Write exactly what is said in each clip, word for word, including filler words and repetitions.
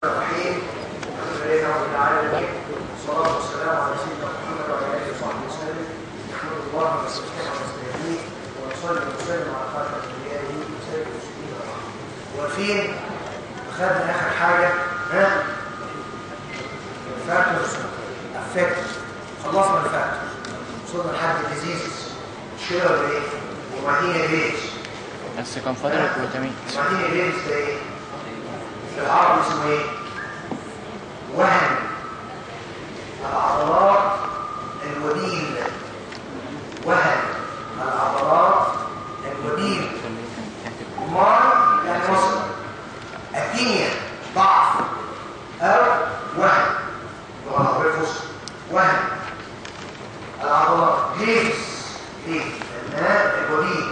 الرحيم. الحمد لله رب العالمين، والصلاه والسلام على سيدنا محمد وعلى اله وصحبه وسلم. نحمد الله ونستعينه ونستهديه ونصلي ونسلم على خاتم انبيائه وسيد المرسلين. وفين اخذنا اخر حاجه؟ ها؟ الفاكتورز افكت. خلصنا الفاكتورز، وصلنا لحد الديزيزز. مش كده ولا ايه؟ وبعدين ايه؟ بس كان فاضل الجلوتامين. وبعدين ايه ده ايه؟ العرض اسمه ايه؟ وهن العضلات الوديل. وهن العضلات الوديل. مار يعني مصر. اثينيا ضعف او وهن. وهن وهن العضلات. هيس هيس الماء الوديل.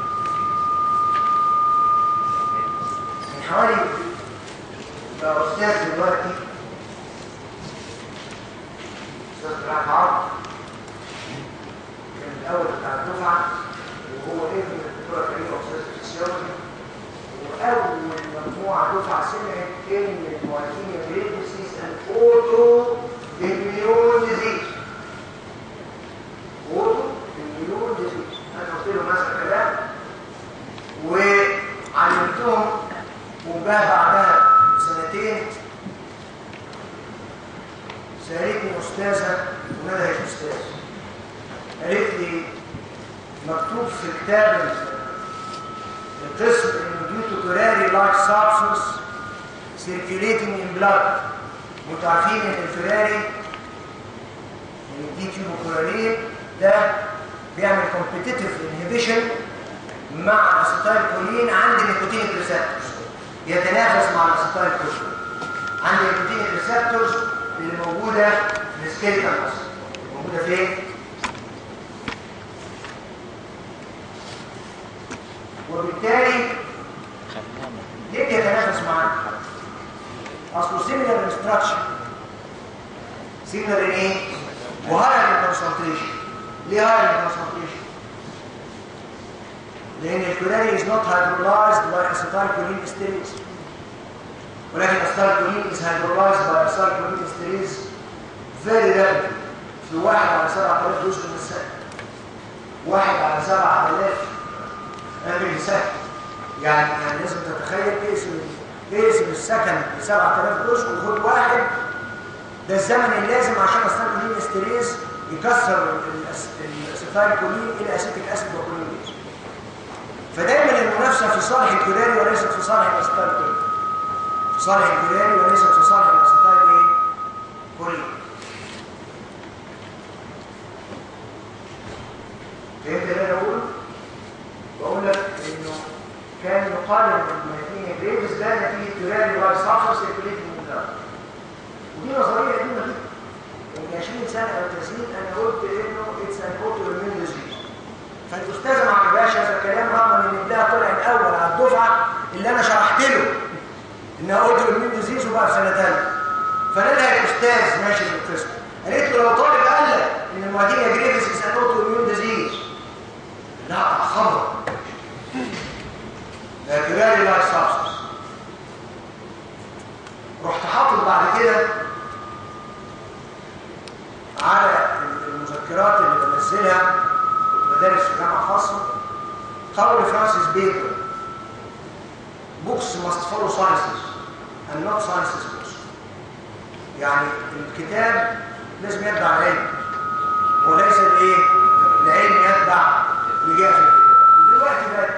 من حوالي بقى أستاذ دلوقتي أستاذ براك عرض كان الأول بتاع الدفعة، وهو ابن الدكتورة كريمة أستاذ فيسيولوجي، وأول مجموعة دفعة سمعت إن المعالجين بريدوسيس أن أوتو إميون ديزيز. أوتو إميون ديزيز. أنا قلت لهم هذا الكلام وعلمتهم، وجاء بعدها سنتين سألتني أستاذة وندهت أستاذ، قالت لي مكتوب في كتاب القسم إنه due to curare like substance circulating in blood. وانتوا عارفين إن الكراري من الدي تيوبوكورالين ده بيعمل competitive inhibition مع الاسيتايل كولين عند النيكوتينيك ريسبتورز، يتنافس مع الاسيتايل كولين عند النيكوتينيك ريسبتورز اللي موجوده في السكيلتال ماسل. موجوده فين؟ وبالتالي ليه يتنافس معاه؟ اصله سيميلر انستراكشن. سيميلر ان ايه؟ وهاير كونسنتريشن. ليه هاير كونسنتريشن؟ لأن الكوراري is not hydrolyzed by acetylcholine esterase، ولكن acetylcholine is hydrolyzed by acetylcholine esterase very rapidly في واحد على سبعة آلاف جزء من الثانية. واحد على سبعة آلاف من الثانية. يعني يعني لازم تتخيل اقسم اقسم السكند ب سبعة آلاف جزء وخد واحد. ده الزمن اللازم عشان acetylcholine esterase يكسر الاسيتايلكولين الى اسيتيك اسيد وكولينيز. فدايما المنافسه في صالح الكوراري وليست في صالح الاسيتايل كولين. في صالح الكوراري وليست في صالح الاسيتايل ايه؟ كولين. فهمت اللي انا بقوله؟ بقول لك انه كان يقال ان المايثينيا جريفز ده نتيجه كوراري لايك سبستانس سيركيوليتنج ان بلاد. ودي نظريه قديمه جدا. من عشرين سنه او ثلاثين انا قلت انه اتس ان اوتو اميون ديزيز. فالاستاذه ما عجبهاش هذا الكلام، رغم ان ابنها طلع الاول على الدفعه اللي انا شرحت له انها اوتو اميون ديزيز وبقى في سنه ثالثه. فنادى الاستاذ ماشي في القسم، قالت له لو طالب قال لك ان المعديه جريفيس از اوتو اميون ديزيز، لا خبر ده كراري لايك سبستانس. رحت حاطط بعد كده على المذكرات اللي بنزلها مدارس في جامعه خاصه قول فرانسيس بيكون books must follow sciences and not sciences books. يعني الكتاب لازم يتبع العلم وليس الايه؟ العلم يتبع لجهه الكتاب. دلوقتي بقى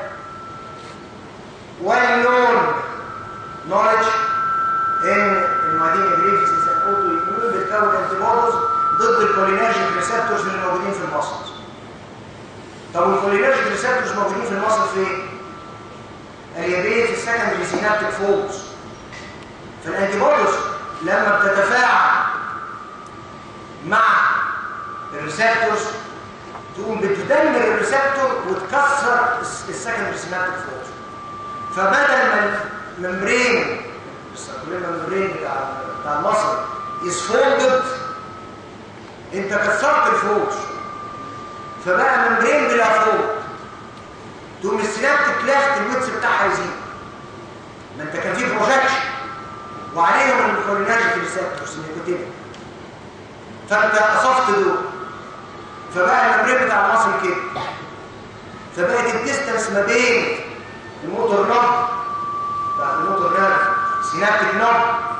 well known knowledge ان المعديه جريفيس از ان اوتو اميون بتكون انتي بوديز ضد الكولينرجيك ريسبتورز اللي موجودين في المصل. طب الكولينرجيك ريسبتورز موجودين في المصل فين؟ اليابيه في السكندري سينابتيك فولدز. فالانتي بوديز لما بتتفاعل مع الريسبتورز تقوم بتدمر الريسبتور وتكسر السكندري سينابتيك فولدز. فبدل ما الممبرين الممبرين بتاع بتاع المصل از فولدد، انت كسرت الفولدز فبقى ممبرين بلا فولد. تقوم السينابتيك لافت الويتس بتاعها يزيد. ما انت كان في بروجكشن وعليهم الكولينرجيك ريسبتورز النيكوتين. فانت قصفت دول، فبقى الممبرين بتاع المصل كده، فبقت الديستنس ما بين الموتور نوب بتاعت الموتور نيرف سينابتيك نوب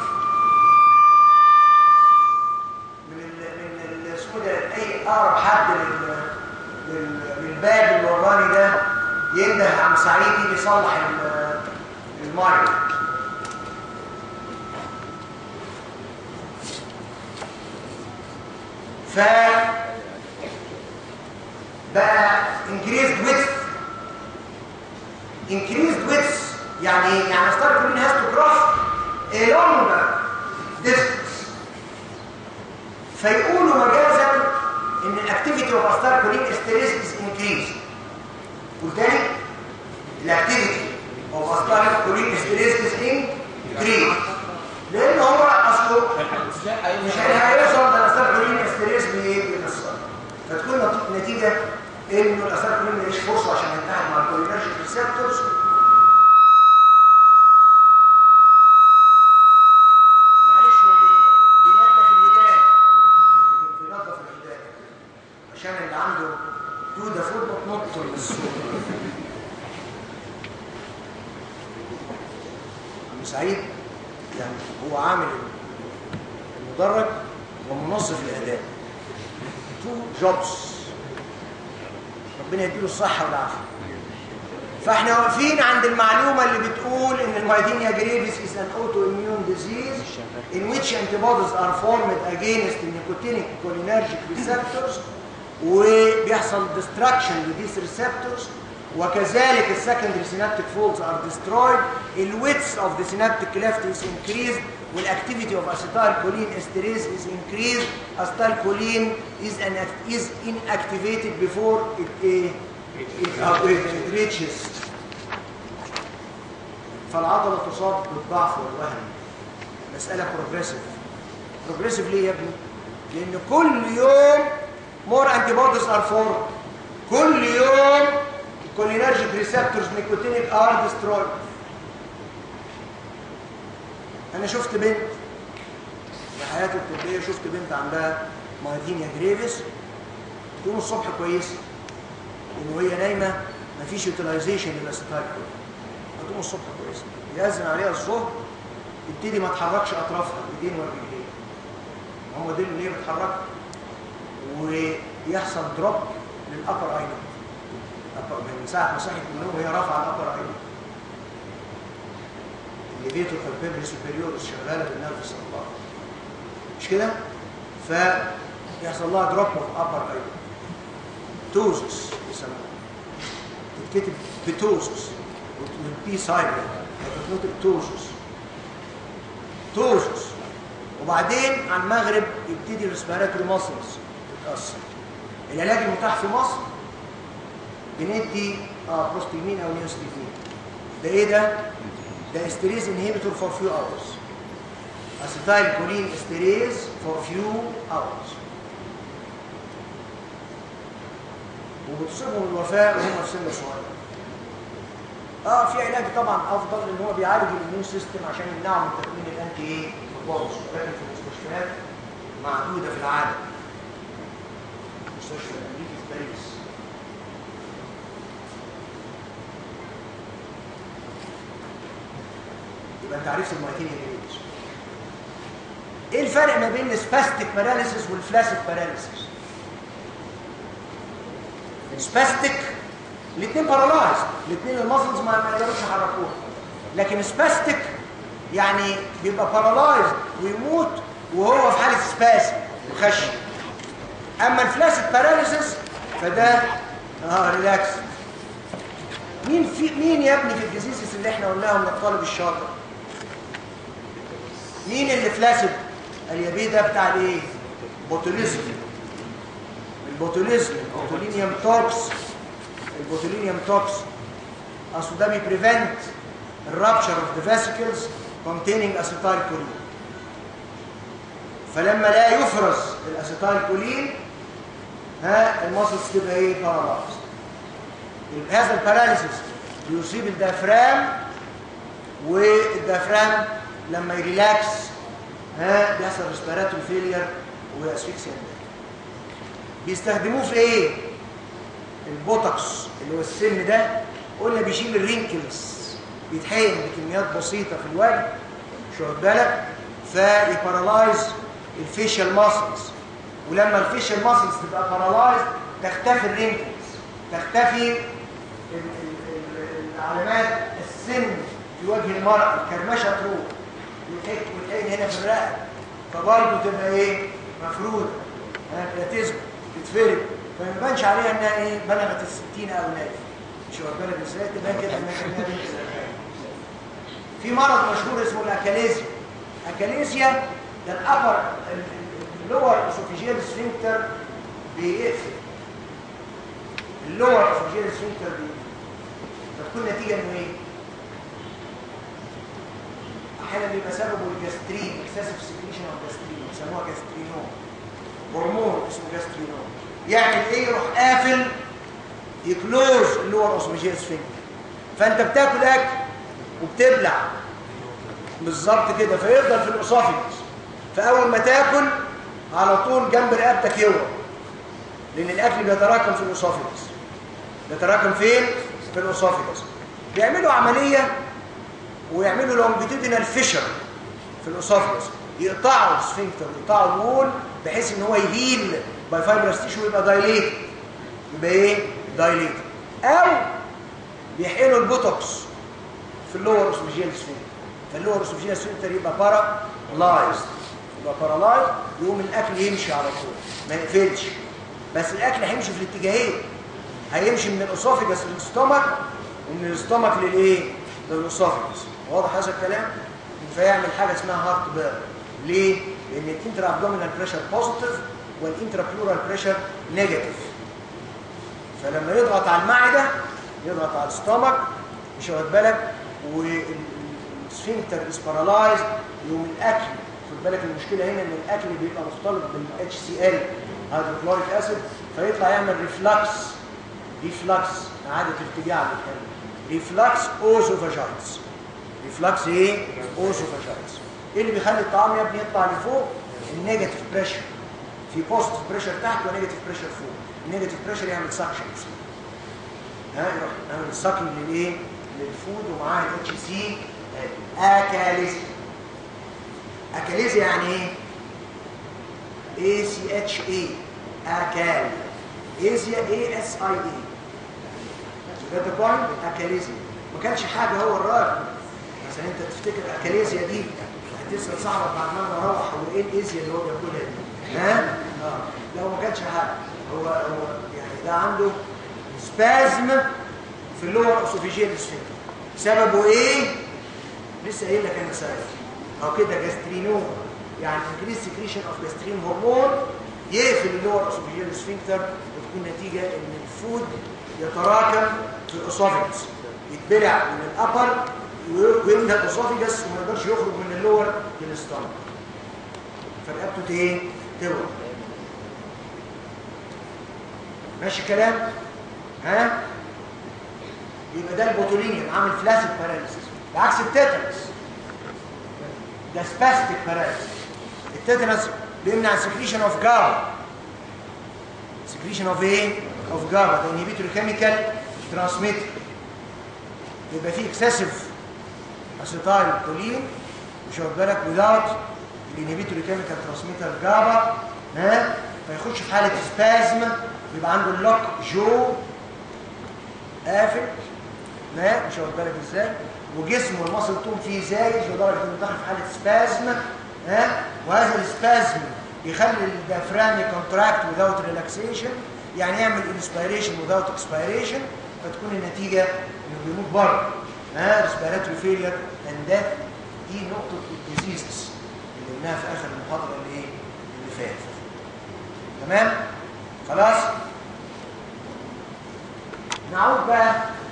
من ال من الاسمه ده اي اقرب حد لل للباب اللي وراني ده ينده عم سعيد يجي يصلح المايك. ف بقى increased width increased width يعني يعني ستار كولين has to cross a longer distance. فيقولوا مجازا ان الاكتيفيتي اوف ستار كولين استريس is increased. وبالتالي الاكتيفيتي اوف ستار كولين استريس is increased لان هو اصله مش هيوصل ده ستار كولين استريس بيكسر. فتكون نتيجه انه الستار كولين مليش فرصه عشان يتحد مع الكولينرجيك ريسبتورز. معلش هو بينظف الودان بينظف الودان عشان اللي عنده دوده فوق تنط من الصوت. عم سعيد يعني هو عامل المدرج ومنظف الاداء. تو جوبز ربنا يديله الصحه والعافيه. فاحنا واقفين عند المعلومه اللي بتقول ان المايدينيا جريفيس is an autoimmune disease in which antibodies are formed against the nicotinic cholinergic receptors وبيحصل destruction لthese receptors وكذلك السكندري synaptic folds are destroyed. ال width of the synaptic cleft is increased والactivity of acetylcholine esterase is increased. Acetylcholine is an is inactivated before it, it, it, it reaches. فالعضلة تصاب بالضعف والوهن. مسألة progressive. progressive ليه يا ابني؟ لأن كل يوم more antibodies are formed. كل يوم cholinergic receptors nicotinic are destroyed. أنا شفت بنت في حياتي الطبية، شفت بنت عندها مايدينيا جريفيس تقوم الصبح كويسة وإن وهي نايمة مفيش يوتيلايزيشن للأسيتايلكولين. تقوم الصبح كويسة يأذن عليها الظهر تبتدي ما تحركش أطرافها إيدين ورجلين. هم دول اللي هي بتحرك ويحصل دروب للأبر أيلاند. من ساعة ما صحت من النوم وهي رافعة الأبر أيلاند. الليفيتور بالبيبري سوبريورس شغاله بالنرف الصلبات مش كده؟ فيحصل لها دروب اوف ابر ايلاند. توزس يسموها، تتكتب بتوزس والبي سايلنت هتتنطق توزس توزس. وبعدين على المغرب يبتدي الريسبيراتوري ماسلز تتاثر. العلاج المتاح في مصر بندي اه بروستيمين او نيوستيفين. ده ايه ده؟ ده استريز inhibitor for few hours. acetylcholine esterase for few hours. وبتصيبهم الوفاة وهم في سن صغير. اه في علاج طبعا افضل لان هو بيعالج الاميون سيستم عشان يمنعه من تكوين الانتي ايه؟ بوز، ولكن في المستشفيات معدودة في العالم. مستشفى الامريكي في باريس. يبقى انت عرفت المايدينيا جريفيس. ايه الفرق ما بين السباستيك باراليسيس والفلاسيك باراليسيس؟ السباستيك الاثنين بارالايز، الاثنين الماسلز ما يقدروش يحركوها. لكن سباستيك يعني بيبقى بارالايز ويموت وهو في حاله سباسم وخشن. اما الفلاسيك باراليسيس فده اه ريلاكس. مين في مين يا ابني في الديزيزز اللي احنا قلناهم للطالب الشاطر؟ مين اللي فلاسد؟ اليابيه ده بتاع الايه؟ بوتوليزم. البوتوليزم البوتولينيوم توكس البوتولينيوم توكس اصل ده بيبريفنت الرابشر اوف ذا فيسيكلز containing acetylcholine. فلما لا يفرز الاسيتايلكولين ها الماسلز تبقى ايه؟ بارالايز. هذا الباراليسيس بيصيب الديافرام والديافرام لما يريلاكس ها بيحصل ريسبيراتوري فيلير واسفكسيا. بيستخدموه في ايه؟ البوتوكس اللي هو السن ده قلنا بيشيل الرينكلز، بيتحقن بكميات بسيطه في الوجه مش واخد بالك، فيبارالايز الفيشال ماسلز، ولما الفيشال ماسلز تبقى بارالايز تختفي الرينكلز، تختفي العلامات السن في وجه المرأة، الكرمشه تروح وتلاقي هنا في الرقبه، فبرضه تبقى ايه؟ مفروده، تثبت تتفرد، فما يبانش عليها انها ايه؟ بلغت الستين او نايف، مش واخد بالك ازاي؟ تبان كده انها في مرض مشهور اسمه الاكاليزيا. اكاليزيا ده الابر اللور اسوفيجيال سفنكتر بيقفل، اللور اسوفيجيال سفنكتر بيقفل، فتكون نتيجه انه ايه؟ احيانا بيبقى سببه الجاسترين، اكسسيف سكريشن اوف جاسترين، بيسموها جاسترينوم، هرمون اسمه جاسترينوم، يعمل ايه؟ يروح قافل، يكلوز اللور اسوفيجيال سفنكتر، فانت بتاكل اكل وبتبلع بالظبط كده، فيفضل في الاسوفيجس، فاول ما تاكل على طول جنب رقبتك يورم، لان الاكل بيتراكم في الاسوفيجس. بيتراكم فين؟ في الاسوفيجس. بيعملوا عمليه ويعملوا لونجيتودينال فيشر في الاسوفيجس، يقطعوا السفنكتر، يقطعوا الوول بحيث ان هو يهيل باي فايبرس تيشو، يبقى دايليت، يبقى ايه؟ دايليت. او بيحقنوا البوتوكس في اللور اسوفيجيال سفنكتر، فاللور اسوفيجيال سفنكتر يبقى بارالايزد، يبقى بارالايزد، يقوم الاكل يمشي على طول ما يقفلش، بس الاكل هيمشي في الاتجاهين، هيمشي من الاسوفيجس للستومك ومن الستومك للايه؟ للاسوفيجس. واضح هذا الكلام؟ فيعمل حاجه اسمها هارت بيرن. ليه؟ لان الانترا ابدومينال بريشر بوزيتيف والانترا بلورال بريشر نيجاتيف، فلما يضغط على المعده يضغط على الستومك، مش واخد بالك، والسفنكتر از بارالايزد، يقوم الاكل، خد بالك المشكله هنا ان الاكل بيبقى مختلط بالاتش سي ال هيدروكلوريك اسيد، فيطلع يعمل ريفلكس، ريفلكس اعاده ارتجاع للكلام، ريفلكس اوسوفاجايتس. ريفلكس ايه؟ اوسوفاجايتس. ايه اللي بيخلي الطعام يا ابني يطلع لفوق؟ النيجاتيف بريشر، في بوزيتيف بريشر تحت ونيجاتيف بريشر فوق. النيجاتيف بريشر يعمل سكشنز، ها، يروح يعمل سكنج للايه؟ للفود، ومعاه الاتش سي. اكاليزيا. اكاليزيا يعني ايه؟ اي سي اتش اي، اكال، ايزيا اي اس اي اي. ده بوينت. اكاليزيا ما كانش حاجه، هو الراجل مثلا انت تفتكر اكاليزيا دي هتسال صاحبك بعد ما نروح هو ايه الايزيا اللي هو بياكلها دي؟ ها؟ اه لو ما كانش حاجه، هو هو يعني ده عنده سبازم في اللور اسوفيجيال سفنكتر. سببه ايه؟ لسه قايل لك انا سبب او كده جاسترينوم، يعني انكريس سكريشن اوف جاسترين هرمون يقفل اللور اسوفيجيال سفنكتر، وتكون نتيجه ان الفود يتراكم في الاسوفيجس، يتبلع من الابر ويملى الاسوفيجس وما يقدرش يخرج من اللور للستومك، فرقبته ايه؟ تورم. ماشي الكلام؟ ها؟ يبقى ده البوتولينيوم عامل فلاسيد باراليسيس، بعكس التيتانس ده سباستيك باراليسيس. التيتانس بيمنع السكريشن اوف جابا. سكريشن اوف ايه؟ اوف جابا، ده انهبيتوري كيميكال ترانسميتر، يبقى فيه اكسسيف اسيتايل كولين، مش واخد بالك، without الانهبيتوري كيميكال ترانسميتر جابا، ها، فيخش في حاله سبازم، يبقى عنده اللوك جو قافل، ما مش واخد بالك ازاي، وجسمه المصل توم فيه زايد لدرجه انه داخل في حاله سبازم، ها، وهذا السبازم يخلي الديافرامي كونتراكت without ريلاكسيشن، يعني يعمل انسبيريشن without اكسبيريشن، فتكون النتيجه انه بيموت بره، ها، ريسبيراتوري فيلير اند ديث. دي نقطه الديزيزز اللي قلناها في اخر المحاضره اللي ايه؟ اللي فاتت. تمام؟ خلاص؟ نعود بقى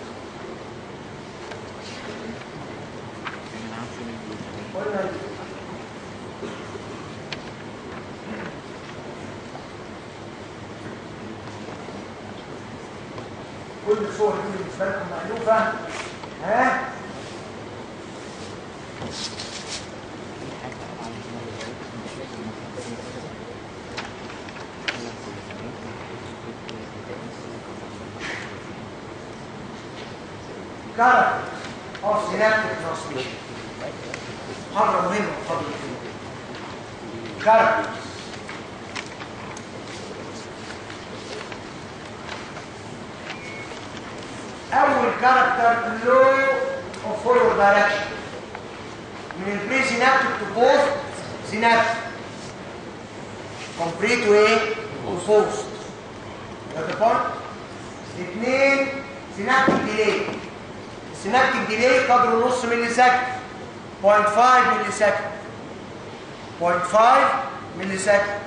قلنا كل الصور دي بالنسبه لكم مألوفه، ها؟ characters of synaptic transmission. محاضرة مهمة محاضرة مهمة. characters. أول كاركتر low of forward direction من البري سينابتيك to post synaptic. complete to ايه؟ to post. ده point. اثنين سينابتيك ديلي. السينابتيك ديلي قدره نص ملي سكند. صفر فاصلة خمسة ملي سكند. صفر فاصلة خمسة ملي سكند.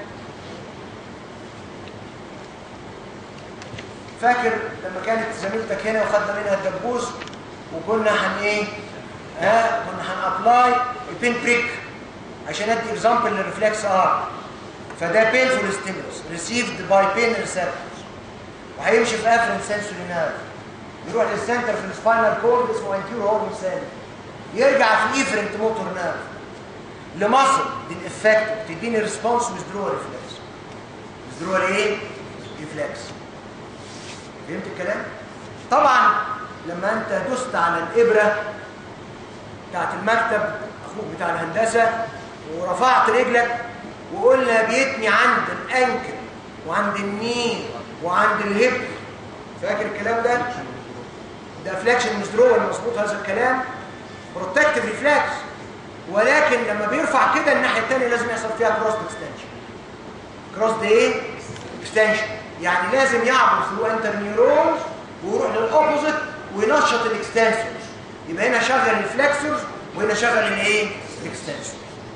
فاكر لما كانت زميلتك هنا وخدنا منها الدبوس وكنا هن ايه؟ ها كنا هنابلاي البين بريك عشان ادي اكزامبل للريفلكس ار. فده بينفول ستيمولس ريسيفد باي بين ريسبتورز وهيمشي في افرنت سنسوري نيرف يروح للسنتر في السباينال كورد اسمه انتيرو هورن سيل يرجع في ايفرنت موتور نيرف لمصل للافكت تديني ريسبونس ويزدرور ريفلكس. ويزدرور ايه؟ ريفلكس. فهمت الكلام؟ طبعا لما انت دست على الابره بتاعت المكتب اخوك بتاع الهندسه ورفعت رجلك وقلنا بيتني عند الانكل وعند النين وعند الهب. فاكر الكلام ده؟ ده فليكشن ويزدرور مظبوط هذا الكلام. بروتكتيف ريفلكس. ولكن لما بيرفع كده الناحيه الثانيه لازم يحصل فيها كروس اكستنشن. كروس ده ايه؟ اكستنشن. يعني لازم يعبر ثرو انتر نيورونز ويروح للاوبوزيت وينشط الاكستنسورز. يبقى هنا شغل الفلكسورز وهنا شغل الايه؟ الاكستنسورز.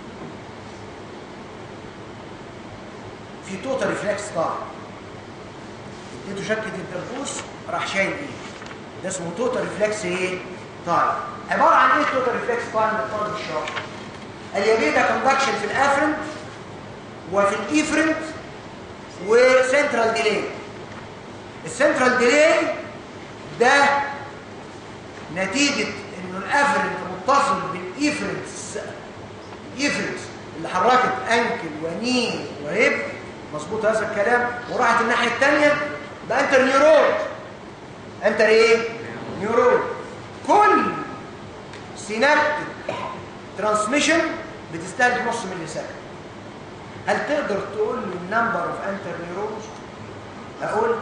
في توتال ريفلكس طبعا. اديته شكه الدبوس راح شايل ايه؟ ده اسمه توتال ريفلكس ايه؟ طيب عباره عن ايه توتال ريفلكس طبعا من الطالب الشاطر؟ اليابيدا كوندكشن في الافرنت وفي الايفرنت وسنترال ديلي. السنترال ديلي ده نتيجه انه الافرنت متصل بالايفرنت الايفرنت اللي حركت انكل ونين وهب مظبوط هذا الكلام وراحت الناحيه الثانيه ده انتر نيورون. انتر ايه؟ نيورون. كل سينابتيك ترانسميشن بتستهلك نص ملي سكند. هل تقدر تقول لي النمبر اوف انتر نيورونز؟ اقول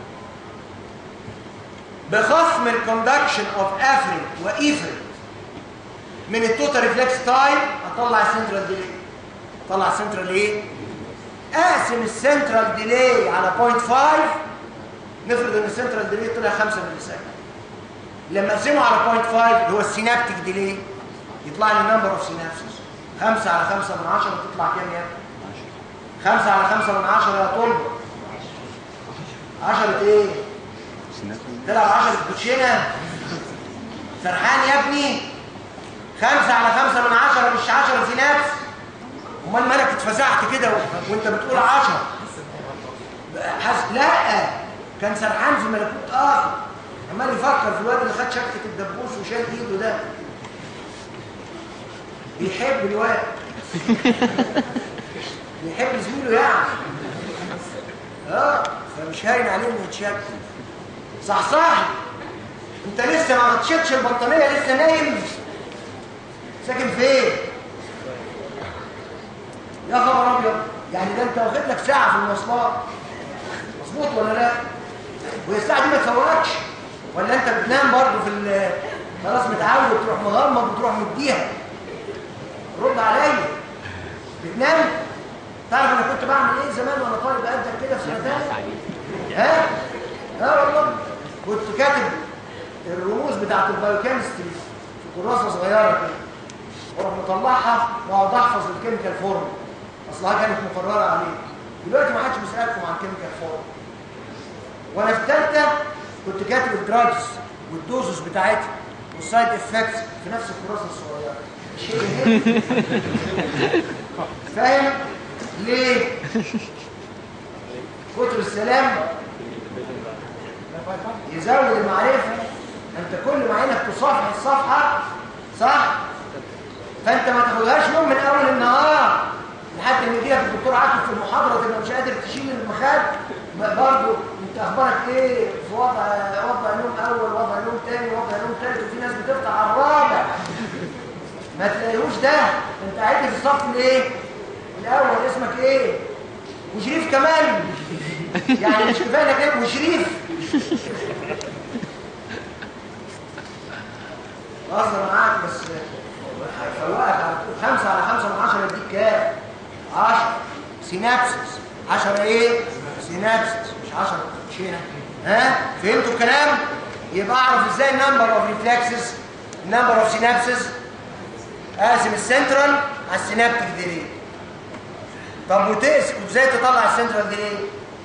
بخصم الكوندكشن اوف افرنت وايفرنت من التوتال ريفلكس تايم اطلع السنترال ديلي. اطلع السنترال ايه؟ اقسم السنترال ديلي على صفر فاصلة خمسة. نفرض ان السنترال ديلي طلع خمسة ملي سكند. لما اقسمه على صفر فاصلة خمسة اللي هو السينابتيك ديلي يطلع لي نمبر اوف سينابسز. خمسة على خمسة من عشرة تطلع كام يا ابني؟ خمسة على خمسة من عشرة يا طلبة. عشرة ايه؟ تلعب عشرة كوتشينة. سرحان يا ابني. خمسة على خمسة من عشرة مش عشرة سينابس. امال مالك اتفزعت كده وانت بتقول عشرة؟ حس... لا كان سرحان في ملكوت اخر عمال يفكر في الواد اللي خد شكه الدبوس وشال ايده ده. بيحب الواد بيحب زميله يعني اه فمش هاين عليه انه يتشكل. صحصح انت لسه ما غطيتش البطانيه لسه نايم. ساكن فين؟ يا خبر ابيض. يعني ده انت واخد لك ساعه في المواصلات مظبوط ولا لا؟ وهي الساعه دي ما تفوقكش ولا انت بتنام برضه في خلاص متعود تروح مغمض وتروح مديها؟ رد عليا. بتنام؟ تعرف انا كنت بعمل ايه زمان وانا طالب قدك كده في سنه ثانيه؟ ها؟ ها والله كنت كاتب الرموز بتاعت البايوكيمستري في كراسه صغيره كده واروح مطلعها واقعد احفظ الكيميكال فورم. اصلها كانت مقرره عليه. دلوقتي ما حدش بيسالكم عن كيميكال فورم. وانا في ثالثه كنت كاتب الدراجز والدوزز بتاعتها والسايد افكتس في نفس الكراسه الصغيره. فاهم ليه؟ كتر السلام يزود المعرفه. انت كل ما عينك تصافح الصفحه صح؟ فانت ما تاخدهاش نوم من اول النهار لحد ما يجي لك الدكتور عاطف في المحاضره تبقى مش قادر تشيل المخاد برضه انت اخبارك ايه في وضع وضع نوم اول، وضع نوم تاني، وضع نوم تالت، وفي ناس بتفتح على الرابع ما تلاقيهوش ده. انت قاعد في الصف الايه الاول، اسمك ايه؟ وشريف كمان، يعني مش كفايه انك ايه وشريف. بهزر معاك بس هيفوقك على طول. خمسة على خمسة من عشرة يديك كام؟ عشرة. سينابسس. عشرة ايه؟ سينابسس مش عشرة مش هنا. ها؟ فهمتوا الكلام؟ يبقى اعرف ازاي النمبر اوف ريفلكسز، النمبر اوف سينابسس، اقسم السنترال على السينابتيك ديلي. طب وتقسم ازاي تطلع السنترال ديلي؟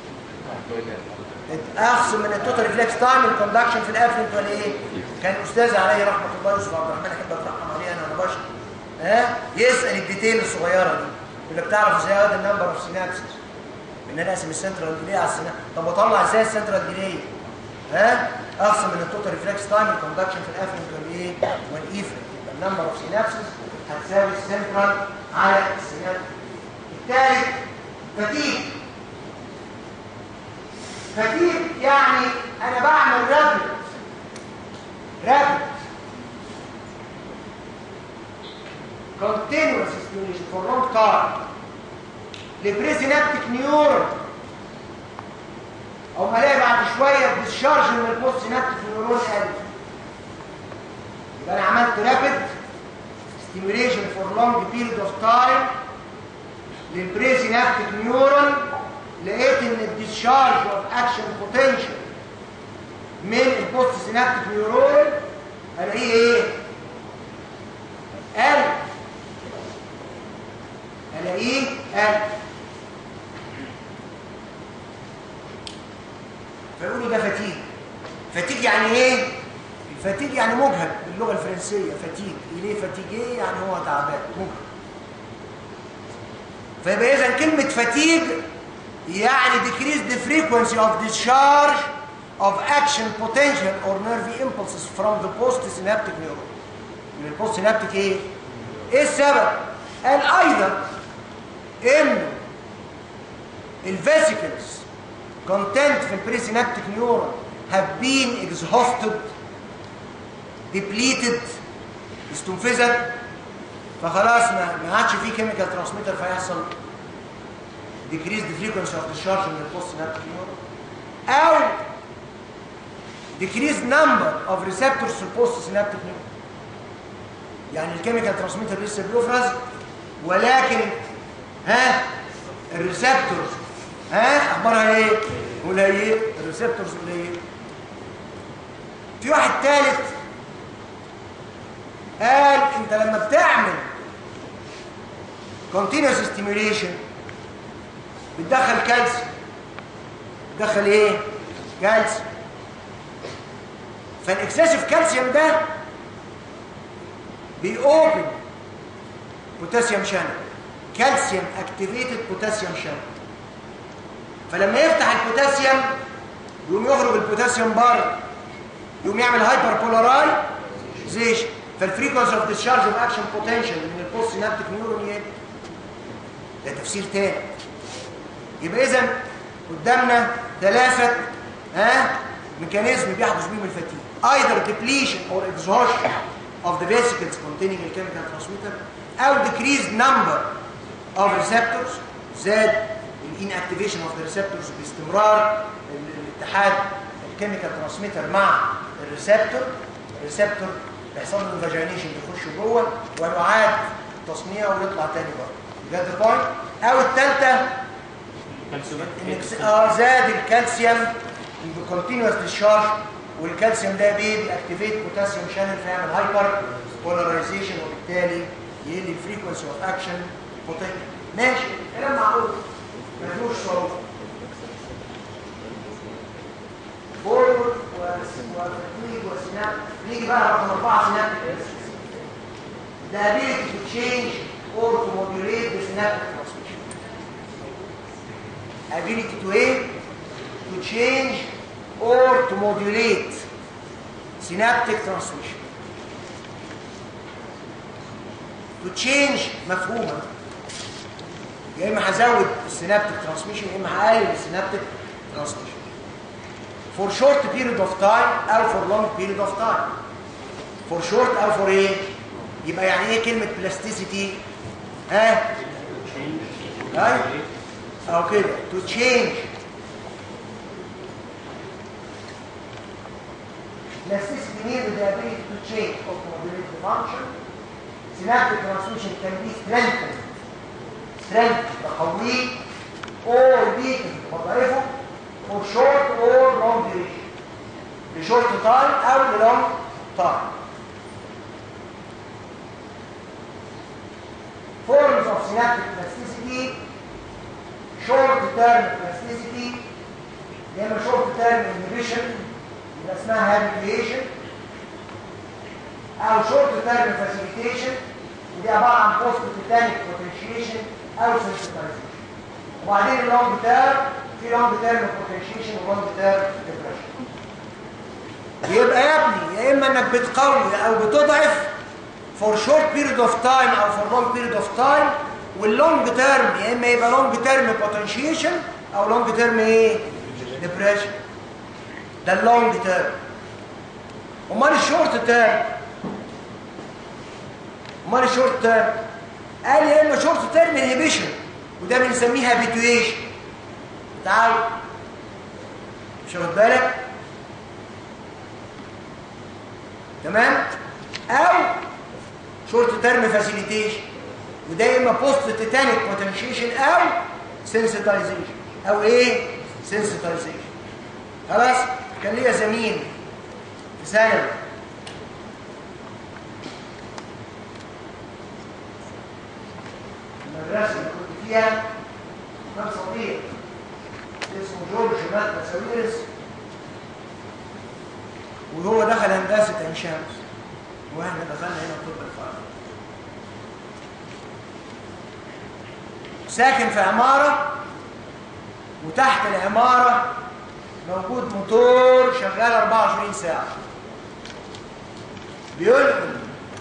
اخصم من التوتال ريفلكس تايم الكوندكشن في الافرنت ولا ايه؟ كان استاذ عليه رحمه الله يوسف عبد الرحمن، احب اترحم عليه انا انا بشر. ها؟ يسال الديتيل الصغيره دي، يقول لك تعرف ازاي هذا النمبر اوف سينابسس؟ ان انا اقسم السنترال ديلي على السينابس. طب واطلع ازاي السنترال ديلي؟ ها؟ اخصم من التوتال ريفلكس تايم الكوندكشن في الافرنت ولا ايه؟ والايفرنت. يبقى النمبر اوف سينابسس هتساوي السنترال على السينابس. الثالث فتيج. فتيج يعني انا بعمل رابط رابط continuous stimulation for long time لبريسينابتيك نيورون، او ما الاقي بعد شويه ديسشارج من البوست سينابتيك نيورون قل. يبقى انا عملت رابط stimulation for long period of time للبريسينابتيك نيورون، لقيت ان الديسشارج اوف اكشن بوتنشال من البوست سينابتيك نيورون الاقيه ايه؟ قل. الاقيه قل. فيقولوا ده فتيج. فتيج يعني ايه؟ الفتيج يعني مجهد باللغه الفرنسيه. فتيج ليه فتيجيه؟ يعني هو تعبان مجهد. فيبقى اذا كلمه فتيج يعني decrease the frequency of discharge of action potential or nerve impulses from the postsynaptic neuron. من البوستسينابتيك ايه؟ ايه السبب؟ قال ايضا ان الفيسيكلز content في البريسينابتيك نيورون have been exhausted depleted استنفذت، فخلاص ما ما عادش فيه كيميكال ترانسميتر، فيحصل decrease the frequency of discharge من البوستسينابتيك نيورون، او decrease number of receptors في البوستسينابتيك نيورون. يعني الكيميكال ترانسميتر لسه بيفرز، ولكن ها الريسبتورز ها اخبارها ايه؟ قليل. الريسبتورز قليل. في واحد ثالث قال انت لما بتعمل continuous stimulation بتدخل كالسيوم. بتدخل ايه؟ كالسيوم. فالاكسسيف كالسيوم ده بيوبن بوتاسيوم شانل، كالسيوم اكتيفيتد بوتاسيوم شانل. فلما يفتح البوتاسيوم يقوم يخرج البوتاسيوم بره، يقوم يعمل هايبر بولارايزيشن، فالفريكونسي اوف ديسشارج اوف اكشن بوتنشال من البوست سينابتيك نيورون يقل. ده تفسير تاني. يبقى اذا قدامنا ثلاثه ها ميكانيزم بيحدث بيهم الفتيج: either depletion or exhaustion of the vesicles containing the chemical transmitter، او decreased number of receptors، زاد الانactivation of the receptors باستمرار الاتحاد الكيميكال ترانسميتر مع الريسبتور، الريسبتور بيحصل له فاجينيشن بيخش جوه ويعاد تصنيعه ويطلع تاني بره. جت البوينت. او الثالثه اه زاد الكالسيوم بكونتينوس ديشارج، والكالسيوم ده بيأكتيفيت بوتاسيوم شانل فيعمل هايبر بولاريزيشن، وبالتالي يقل الفريكونسي اوف اكشن بوتنشال. ماشي كلام معقول ما فيهوش صعوبه. فورورد وفتيج وسيناب. نيجي بقى رقم أربعة سينابتيك ريسبتورز. The ability to change or to modulate the synaptic transmission. Ability to aid, to change or to modulate synaptic transmission. To change مفهومة، يا إما هزود السينابتيك ترانسميشن يا إما هقلل السينابتيك ترانسميشن. for short period of time او for long period of time. for short او for ايه؟ يبقى يعني ايه كلمة plasticity؟ ها؟ ايوه او كده to change. Plasticity means the ability to change or to modulate the function. Synaptic transmission can be strengthened. strengthened تقويه or weakened تضعفه for short or long duration. لشورت تايم او للونج تايم. Forms of synaptic plasticity: short term plasticity يا اما short term inhibition يبقى اسمها habituation، او short term facilitation ودي عباره عن post tetanic potentiation او sensitization. وبعدين اللونج تيرم في لونج تيرم potentiation ولونج تيرم depression. يبقى يا ابني يا اما انك بتقوي او بتضعف for short period of time او for long period of time، واللونج تيرم يا اما يبقى لونج تيرم potentiation او لونج تيرم ايه؟ depression. ده اللونج تيرم. امال الشورت تيرم؟ امال الشورت تيرم؟ قال يا اما شورت تيرم انهبيشن وده بنسميه هابيتويشن. تعال مش واخد بالك؟ تمام؟ او شورت تيرم فاسيليتيشن وده يا اما بوست تيتانيك بوتنشيشن او سنسيتايزيشن او ايه؟ سنسيتايزيشن. خلاص؟ كان ليا زميل في ثانوي المدرسه اللي كنت فيها كان صديق اسمه جورج مات ساويرس، وهو دخل هندسه عين شمس واحنا دخلنا هنا طب الفرع. ساكن في عماره وتحت العماره موجود موتور شغال أربعة وعشرين ساعه بينقل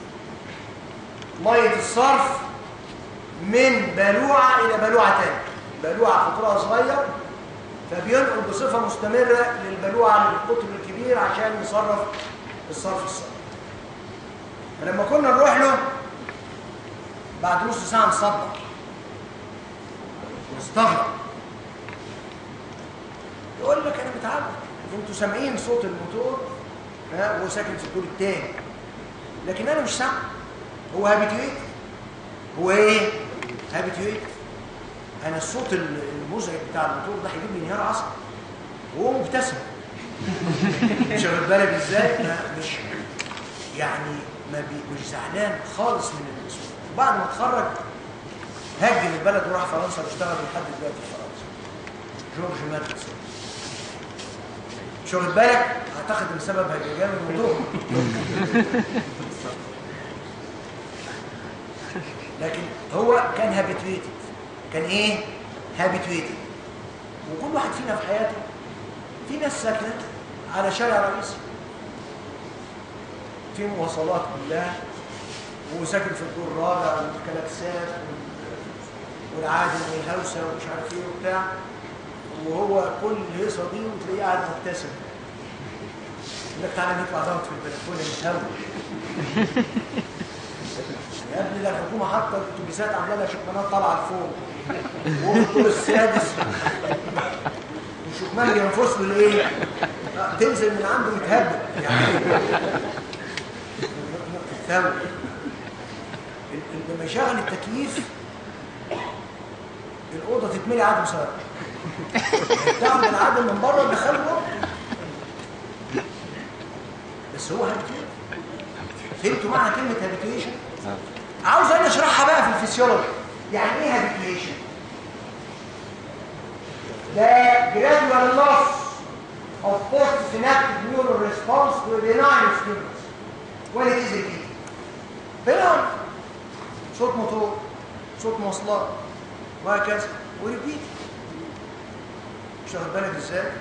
ميه الصرف من بلوعه الى بلوعه ثانيه. بلوعه قطرها صغير فبينقل بصفه مستمره للبلوعه للقطر الكبير عشان يصرف الصرف الصحي. فلما كنا نروح له بعد نص ساعه نصدع نستغرب، يقول لك انا متعود، انتوا سامعين صوت الموتور ها وهو ساكن في الدور الثاني لكن انا مش سامع. هو هابيتويت. هو ايه؟ هابيتويت. انا الصوت المزعج بتاع الموتور ده هيجيب لي انهيار عصبي وهو مبتسم. مش واخد بالك ازاي؟ مش يعني ما بي مش زعلان خالص من الصوت. وبعد ما اتخرج هاجي من البلد وراح فرنسا واشتغل لحد دلوقتي في فرنسا. جورج مات. مش واخد بالك؟ اعتقد ان سبب هججان الموضوع. لكن هو كان هابيتويتد. كان ايه؟ هابيتويتد. وكل واحد فينا في حياته في ناس ساكنه على شارع رئيسي في مواصلات كلها وساكن في الدور الرابع والكلاكسات والعادم والهوسه ومش عارف ايه وبتاع، وهو كل الهيصه دي وتلاقيه قاعد مبتسم. يقول لك تعالى نطلع نقعد في البلكونه نتهوى. يا ابني ده الحكومه حاطه الاتوبيسات عامله لها شكمانات طالعه لفوق وهو الدور السادس والشكمان بينفصل لايه؟ تنزل من عنده يتهبل يعني. تتهوى. لما يشغل التكييف الاوضه تتملي عدم صار. تاخد العدم من بره تدخله جوه. بس هو هابيتويشن. فهمتوا معنى كلمه هابيتويشن؟ عاوز انا اشرحها بقى في الفسيولوجي. يعني ايه هابيتويشن؟ ده gradual loss of postsynaptic neural response to a benign stimulus when it is repeated. benign صوت موتور، صوت مواصلات وهكذا وريبيت. مش واخد بالك ازاي؟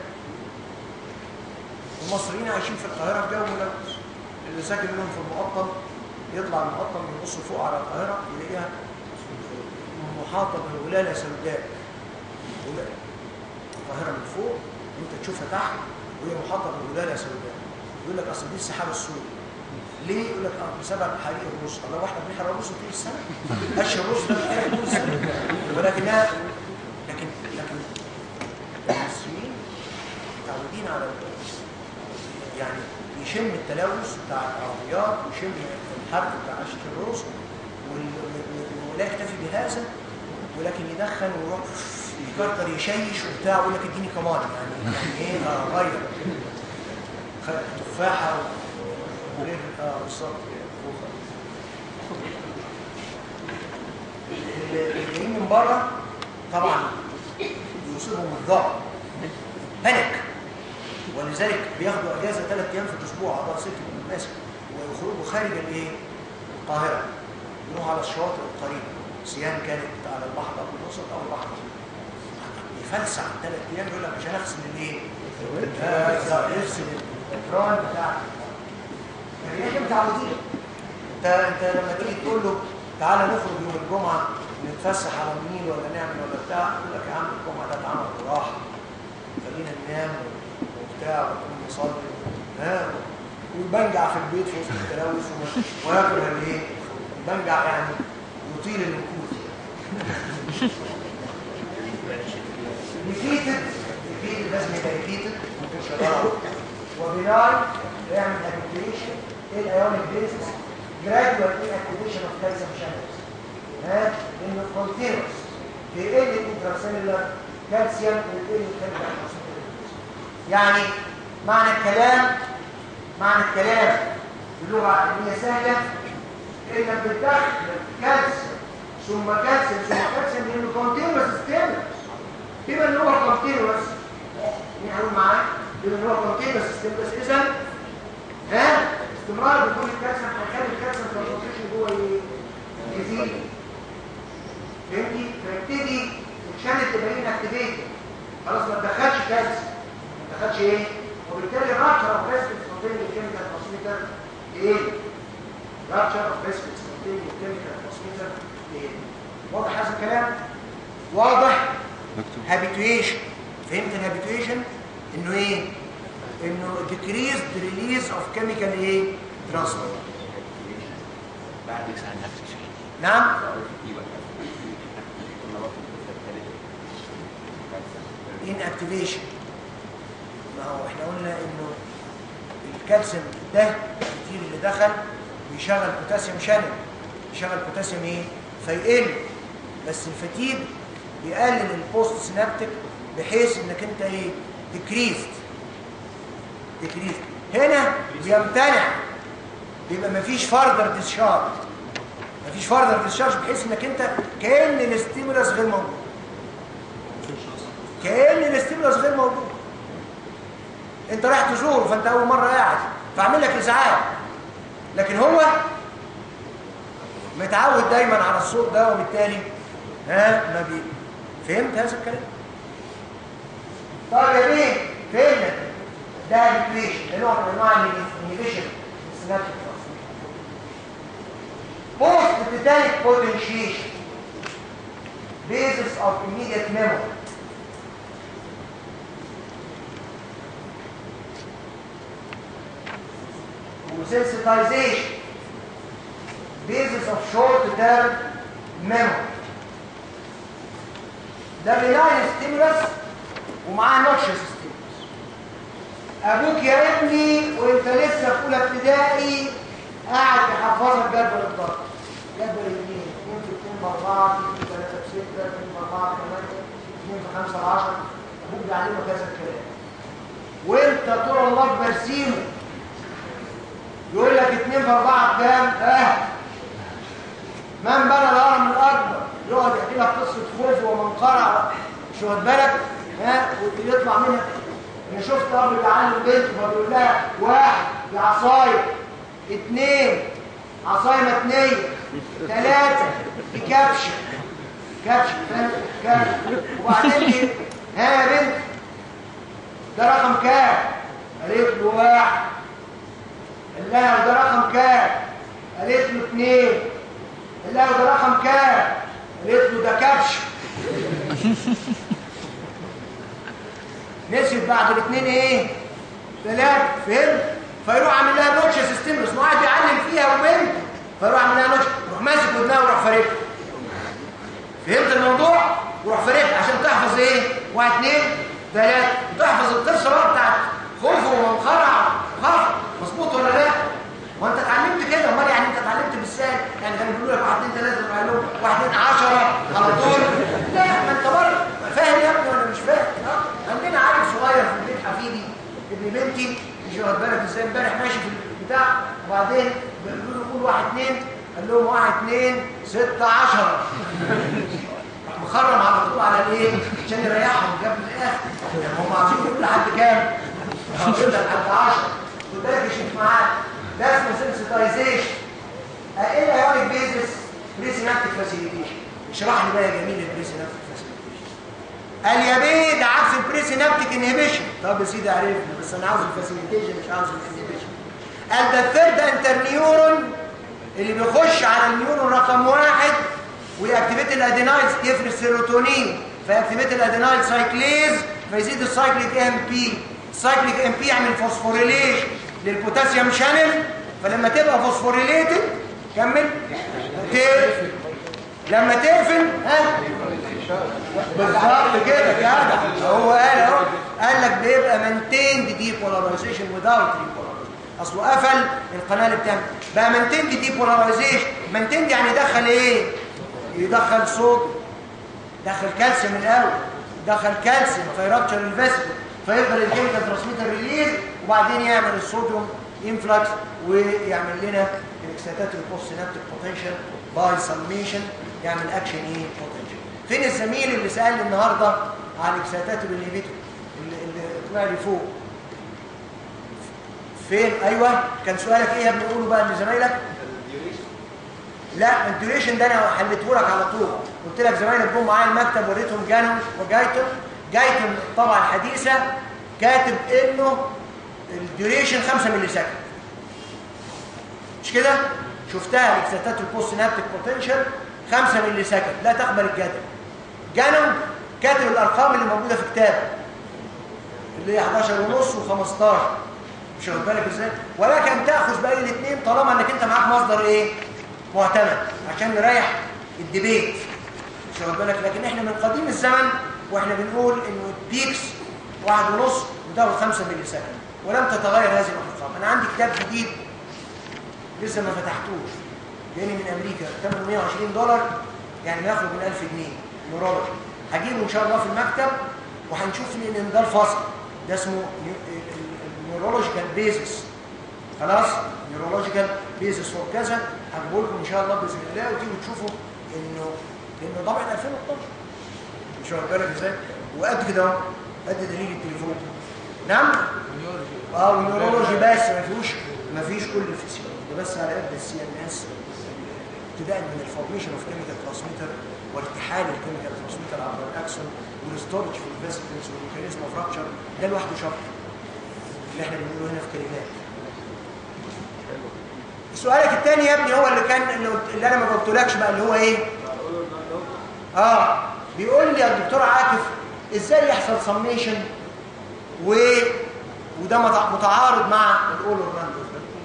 المصريين عايشين في القاهره في جو ملوث. اللي ساكن منهم في المقطم يطلع من المقطم يبص فوق على القاهره يلاقيها محاطه بغلاله سوداء. القاهره من فوق وانت تشوفها تحت وهي محاطه بغلالة سوداء، يقول لك اصل دي السحابه السوداء. ليه؟ يقول لك اه بسبب حريق الرز. الله، واحنا بنحرق الرز طول السنه؟ قش الرز ده بيتحرق طول السنه، ولكنها لكن لكن المصريين متعودين على يعني يشم التلوث بتاع العربيات ويشم الحرق بتاع قشة الرز ولا يكتفي بهذا، ولكن يدخن ويروح يكتر يشيش وبتاع ويقول لك اديني كمان يعني يعني ايه غير تفاحه وغير اه بالظبط. اللي جايين من بره طبعا يصيبهم الضغط هلك، ولذلك بياخدوا اجازه ثلاث ايام في الاسبوع اعضاء ست ماسك ويخرجوا خارج الايه؟ القاهره، يروحوا على الشواطئ القريبه، سيان كانت على البحر المتوسط او البحر يفلسع ثلاث ايام يقول لك عشان اغسل الايه؟ يغسل الافران بتاعك. يعني احنا متعودين. انت انت لما تيجي تقول له تعالى نخرج يوم الجمعه نتفسح على النيل ولا نعمل ولا بتاع، يقول لك يا عم الجمعه ده اتعمل براحه، خلينا ننام وبتاع ونقوم نصلي ها ويبنجع في البيت في وسط التلوث وياكل الايه؟ يبنجع يعني يطيل المكوث. ريبيتد ريبيتد لازم يبقى ريبيتد ممكن شغاله وبناي يعمل اكتيفيشن ايه الايونيك بيزنس جرادوال اكتيفيشن اوف كالسيوم شانلز ها انه كونتينوس بيقل الانتراسيلولار كالسيوم ويقل الكالسيوم. يعني معنى الكلام معنى الكلام باللغه العلميه سهله انك بتدخل كالسيوم ثم كالسيوم ثم كالسيوم لانه كونتينوس ستيمولس. بما ان هو كونتينوس مين هيقول معايا؟ بما ان هو كونتينوس ستيمولس اذا ها استمرار دخول الكالسيوم هيخلي الكالسيوم كونسنتريشن جوه ايه؟ يزيد. فهمتي؟ فيبتدي الشانل تبقى انكتيفيتد خلاص ما تدخلش كالسيوم ما تدخلش ايه؟ وبالتالي الرابشر اوف ريسك سبونتينيوس كيميكال ترانسميتر ايه؟ رابشر اوف ريسك سبونتينيوس كيميكال ترانسميتر ايه؟ واضح هذا الكلام؟ واضح؟ هابيتويشن. فهمت الهابيتويشن؟ انه ايه؟ انه decreased release of chemical ايه؟ transmitter. نعم؟ inactivation. ما هو احنا قلنا انه الكالسيوم ده الكتير اللي دخل بيشغل بوتاسيوم شانل، بيشغل بوتاسيوم ايه؟ فيقل، بس الفتيج بيقلل البوست سينابتيك بحيث انك انت ايه؟ decreased decreased. هنا بيمتنع، بيبقى مفيش فاردر ديسشارج، مفيش فاردر ديسشارج بحيث انك انت كأن الاستيمولاس غير موجود، كأن الاستيمولاس غير موجود. انت رايح تزوره فانت اول مره قاعد فاعمل لك ازعاج، لكن هو متعود دايما على الصوت ده وبالتالي ها ما بي فهمت هذا الكلام؟ طيب يا بيه فهمنا ده الانيبيشن، ده نوع من انواع الانيبيشن السينابتيك بوست تيتانيك بوتنشيشن basis of immediate memory. Sensitization basis of short-term memory. ده بيلاين ستيمولس ومعاه نوتشس ستيمولس. ابوك يا ابني وانت لسه في اولى ابتدائي قاعد يحفظك جدول الضرب، جدول اليمين اتنين في اتنين باربعه، اتنين في تلاته بسته، اتنين في اربعه بثمانيه، اتنين في خمسه بعشره، ابوك بيعلمك هذا الكلام وانت طول الله برسيمه يقول لك اتنين في اربعه بكام؟ اه من بنى الهرم الاكبر يقعد يحكي لك قصه خوف ومنقرع مش واخد بالك ها ويطلع منها. انا شفت اب بيعلم بنته فبيقول لها واحد بعصايه، اثنين عصايه متنيه، ثلاثه بكبشه كبشه فاهم كبشه، وبعدين ها يا بنت ده رقم كام؟ قالت له واحد. قال لها وده رقم كام؟ قالت له اثنين. قال لها وده رقم كام؟ قالت له ده كبش. نسيت بعد الاثنين ايه؟ ثلاثة، فهمت؟ فيروح عامل لها نوتشس ستيمولس، ما قاعد يعلم فيها وبنت، فيروح عامل لها نوتش، يروح ماسك ودنها ويروح فارقها. فهمت الموضوع؟ ويروح فارقها عشان تحفظ ايه؟ واحد اثنين ثلاثة، وتحفظ القصة بقى بتاعت خوف ومنخرع وخاف، مظبوط ولا لا؟ وانت اتعلمت كده، امال يعني انت اتعلمت بالسهل، يعني كانوا بيقولوا لك واحد اثنين ثلاثة تروح لهم واحد اثنين عشرة على طول. لا، ما انت برضه فاهم يا ابني ولا مش فاهم؟ عندنا عيل صغير في البيت حفيدي ابن بنتي، مش واخد بالك ازاي، امبارح ماشي في البتاع وبعدين بيقولوا له قول واحد اثنين، قال لهم واحد اثنين ستة عشرة. مخرم على طول على الايه؟ عشان يريحهم جاب من الاخر. يعني هم عايزين يقولوا لحد كام؟ هقول لك لحد عشرة. خد بالك يا شيخ معاك. ده اسمه سنسيتايزيشن. ايه الايونيك بيزس؟ بريسينابتيك فاسيليتيشن. اشرح لي بقى يا جميل البريسينابتيك فاسيليتيشن. قال يا بيه ده عكس البريسينابتيك انهبيشن. طب يا سيدي عرفنا، بس انا عاوز الفاسيليتيشن مش عاوز الانهبيشن. قال ده الثيرد انترنيورون اللي بيخش على النيورون رقم واحد ويأكتيفيت الادينايلز، يفرز سيروتونين فيأكتيفيت الادينايل سايكليز فيزيد السايكليك ام بي. السايكليك ام بي يعمل فوسفوريليشن للبوتاسيوم شانل، فلما تبقى فوسفوريليتد كمل تقفل. لما تقفل ها بالظبط كده جدع، هو قال اهو، قال لك بيبقى مانتيند ديبولاريزيشن without repolarization. اصله قفل القناه اللي بتعمل بقى مانتيند ديبولاريزيشن. مانتيند يعني يدخل ايه؟ يدخل صوت، يدخل كالسيوم الاول، يدخل كالسيوم فيرابتشر الفيسكل فيقدر الكيميكال ترانسميتر ريليز، وبعدين يعمل الصوديوم انفلكس ويعمل لنا الاكسيتات البوست سينابتيك بوتنشال باي سميشن، يعمل اكشن ايه؟ بوتنشال. فين الزميل اللي سالني النهارده على الاكسيتات الانهبيتور اللي, اللي طلع لي فوق؟ فين؟ ايوه كان سؤالك ايه يا ابني؟ قوله بقى لزمايلك. لا الديوريشن ده انا حليته لك على طول، قلت لك زمايلك جم معايا المكتب وريتهم جانون وجايتون. جايتون الطبعه الحديثه كاتب انه الديوريشن خمسة ملي سكند، مش كده؟ شفتها الاكسيتات البوست سينابتيك بوتنشال خمسة ملي سكند لا تقبل الجدل. جانون كاتب الارقام اللي موجوده في كتابه اللي هي احداشر ونص وخمستاشر، مش واخد بالك ازاي؟ ولكن تاخذ باقي الاثنين طالما انك انت معاك مصدر ايه؟ معتمد، عشان نريح الديبيت، مش واخد بالك. لكن احنا من قديم الزمن واحنا بنقول انه البيكس واحد ونص وده خمسة ملي سكند، ولم تتغير هذه الارقام. انا عندي كتاب جديد لسه ما فتحتوش، جاي من امريكا ثمنه مية وعشرين دولار، يعني بياخد من ألف جنيه، نورولوجي. هجيبه ان شاء الله في المكتب وهنشوف ان ده الفصل ده اسمه نيورولوجيكال بيزس، خلاص؟ نيورولوجيكال بيزس وكذا، هجيبه لكم ان شاء الله باذن الله وتيجوا تشوفوا انه لانه طبعا ألفين واتناشر، مش واخد بالك ازاي؟ وقد كده اهو، قد دليل التليفون. نعم؟ اه ونيورولوجي بس ما فيهوش ما فيش كل الفسيولوجي ده، بس على قد السي ان اس، ابتداء من الفورميشن اوف كيميكال ترانسميتر وارتحال الكيميكال ترانسميتر عبر الاكسون والستورج في الفيسكلز والميكانيزم اوف رابتشر، ده لوحده شرط اللي احنا بنقوله هنا في كلمات. سؤالك الثاني يا ابني هو اللي كان اللي انا ما قلتلكش بقى، اللي هو ايه؟ اه بيقول لي يا دكتور عاكف ازاي يحصل سميشن و وده متعارض مع الاول والراندوم.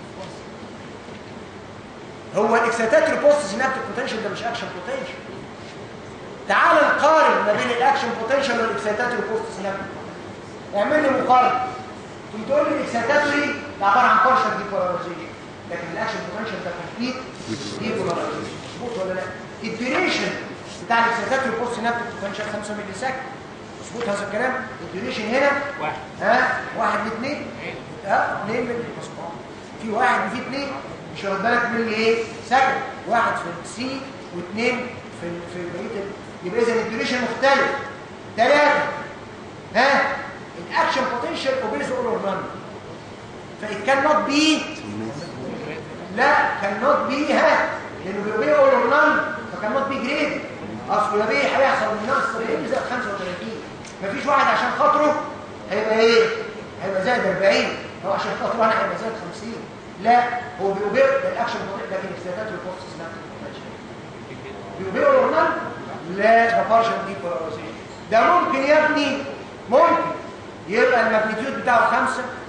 هو الاكسيتاتوري بوست سينابتيك بوتنشال ده مش اكشن بوتنشال. تعال نقارن ما بين الاكشن بوتنشال والاكسيتاتوري بوست سينابتيك. اعمل لي مقارنه. كنت تقول لي الاكسيتاتوري ده عباره عن بارشال ديبولاريزيشن، لكن الاكشن بوتنشال ده كومبليت ديبولاريزيشن، مظبوط ولا لا؟ الديوريشن بتاع الاكسيتاتوري بوست سينابتيك بوتنشال خمسة ملي سكند، مظبوط هذا الكلام؟ الديوريشن هنا واحد ها واحد لاثنين ها اثنين ملي، مظبوط. في واحد وفي اثنين، مش واخد بالك ملي ايه؟ سكند، واحد في السي واثنين في في بقيه، يبقى اذا الديوريشن مختلف. ثلاثه ها الاكشن بوتنشال اوبيز اول اور نان، فإت كان نوت بي لا كان نوت بي ها لانه بيوبي اول اور نان، فكان نوت بي جريد. اصل يا بيه هيحصل من نقص سبعين زائد خمسة وثلاثين، مفيش واحد عشان خاطره هيبقى ايه؟ هيبقى زائد أربعين، هو عشان خاطره انا هيبقى زائد خمسين. لا هو بيوبي الاكشن بوتنشال، لكن اكسيتات البوست سينابتيك بوتنشال بيوبي اول اور نان، لا ده بارشال ديبولاريزيشن. ده ممكن يا ابني ممكن يبقى الماجنتيود بتاعه خمسة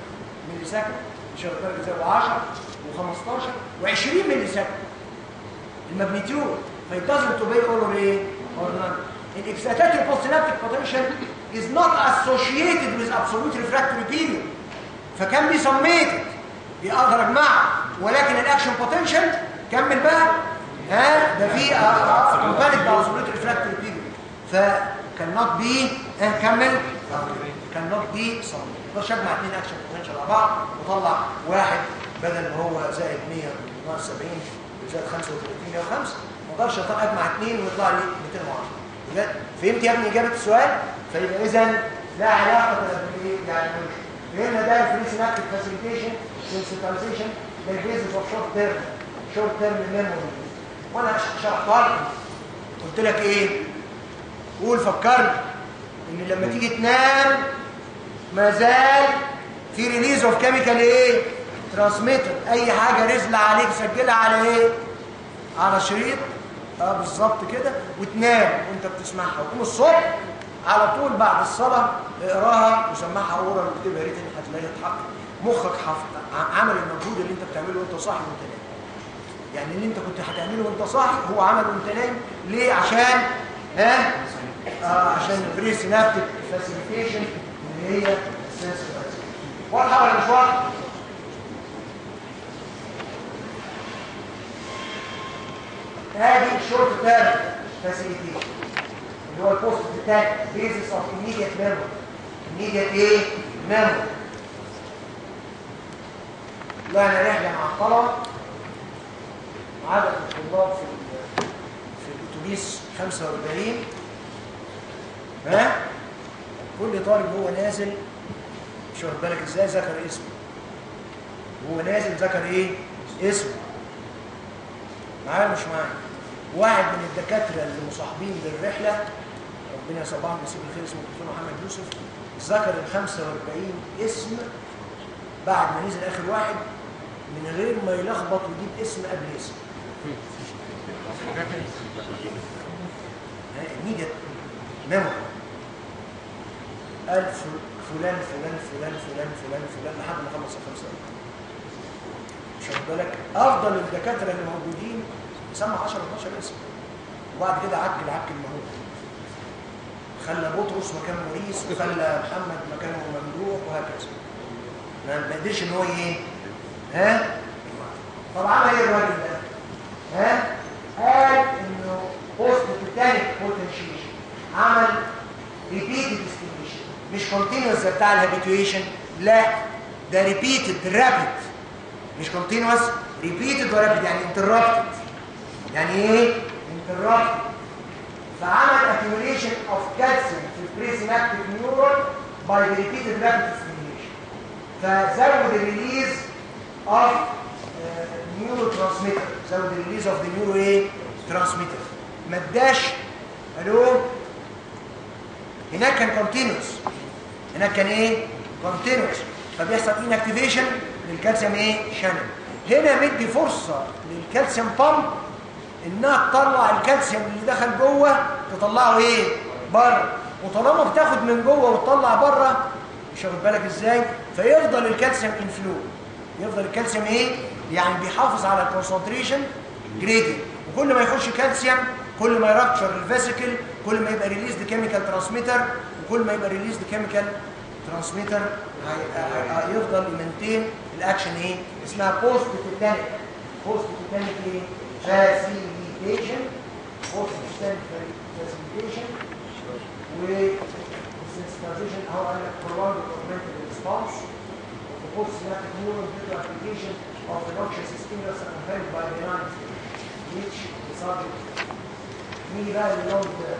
ملي سكند مش واخد بالك ازاي، وعشرة وخمستاشر وعشرين ملي سكند الماجنتيود. فايت دازنت اوبي اور ايه؟ اور نان. الاكسيتاتوري بوستسينابتيك بوتنشال is not associated with absolute refractory period، فكان بي سميتد بيقدر اجمعها، ولكن الاكشن بوتنشال كمل بقى ها ده في مبالغ بابسولوت ريفراكتوري بيريود، فكان نوت بي ها كمل كان نوت بي سم. ما اقدرش اجمع اثنين اكشن بوتنشال على بعض وطلع واحد بدل ما هو زائد مية ناقص سبعين زائد خمسة وثلاثين مية وخمسة، ما اقدرش اجمع اثنين ويطلع لي مئتين وعشرة. فهمت يا ابني اجابه السؤال؟ فيبقى اذا لا علاقه بالايه يعني فهمنا ده الفري سينابتيك فاسيليتيشن سنسيتايزيشن ده البيزنس اوف شورت تيرم شورت تيرم ميموري. وانا شرحتها لكم قلت لك ايه؟ قول فكرني ان لما تيجي تنام ما زال في ريليز اوف كيميكال ايه؟ ترانسميتر. اي حاجه رزله عليك سجلها على ايه؟ على شريط اه بالظبط كده، وتنام وانت بتسمعها، وتقوم الصبح على طول بعد الصلاه اقراها وسمعها اورال واكتبها، يا ريت انك هتلاقيها تحقق مخك حافظ عمل المجهود اللي انت بتعمله وانت صاحي وانت نايم. يعني اللي انت كنت هتعمله وانت صاحي هو عمله وانت نايم. ليه؟ عشان ها آه عشان البري سينابتيك فاسيليتيشن اللي هي السنسيتايزيشن. واضحه ولا مش واضحه؟ هذه الشورت تيرم فاسيليتيشن اللي هو البوست الثاني بيزس اوف immediate memory. immediate ايه؟ memory. طلعنا رحله مع الطلبه، عدد الطلاب في في الاتوبيس خمسة وأربعين. ها كل طالب هو نازل مش واخد بالك ازاي ذكر اسمه، وهو نازل ذكر ايه؟ اسمه. معايا مش معايا؟ واحد من الدكاتره اللي مصاحبين للرحله ربنا يصبحهم بيسيب الخير اسمه الدكتور محمد يوسف، ذكر ال خمسة وأربعين اسم بعد ما نزل اخر واحد من غير ما يلخبط ويجيب اسم قبل اسم. نيجت ميموري قال فلان فلان فلان فلان فلان فلان لحد ما خلص الخمسة مش واخد بالك. افضل الدكاتره اللي موجودين سمع عشرة اتناشر اسم، وبعد كده عجل عك المهول، خلى بطرس مكان موريس وخلى محمد مكانه ممدوح وهكذا. ما قدرش ان هو ايه ها. طب عمل ايه الراجل ده؟ ها قال انه بوست تيتانيك بوتنشيشن، عمل ريبيتد ستيميشن مش كونتينوس زي بتاع الهابيتويشن، لا ده ريبيتد رابيد مش كونتينوس، ريبيتد ورابيد يعني انترابتد. يعني ايه انترابتد؟ فعمل accumulation of calcium في البريسينابتيك نيورون by the repeated rapid stimulation، فزود الريليز of نيورو ترانسميتر، زود الريليز اوف ذا نيورو ايه ترانسميتر. ما اداش الو هناك كان كونتينوس، هناك كان ايه كونتينوس، فبيحصل انكتيفيشن للكالسيوم ايه شانل. هنا مدي فرصه للكالسيوم بامب انها تطلع الكالسيوم اللي دخل جوه تطلعه ايه بره، وطالما بتاخد من جوه وتطلع بره مش واخد بالك ازاي، فيفضل الكالسيوم انفلو، يفضل الكالسيوم ايه يعني بيحافظ على الكونسنتريشن جريدنج، وكل ما يخش كالسيوم كل ما يركتشر الفيسيكل، كل ما يبقى ريليز كيميكال ترانسميتر، وكل ما يبقى ريليز كيميكال ترانسميتر يفضل يمنتين الاكشن ايه اسمها بوست تيتانيك. بوست تيتانيك ايه فاسيليتيشن، بوست تيتانيك فاسيليتيشن والسنسيتايزيشن هو قال لك prolonged augmented response of the postsynaptic neuron due to application of the noxious stimulus accompanied by benign which the subject مين بقى اللي لون ده؟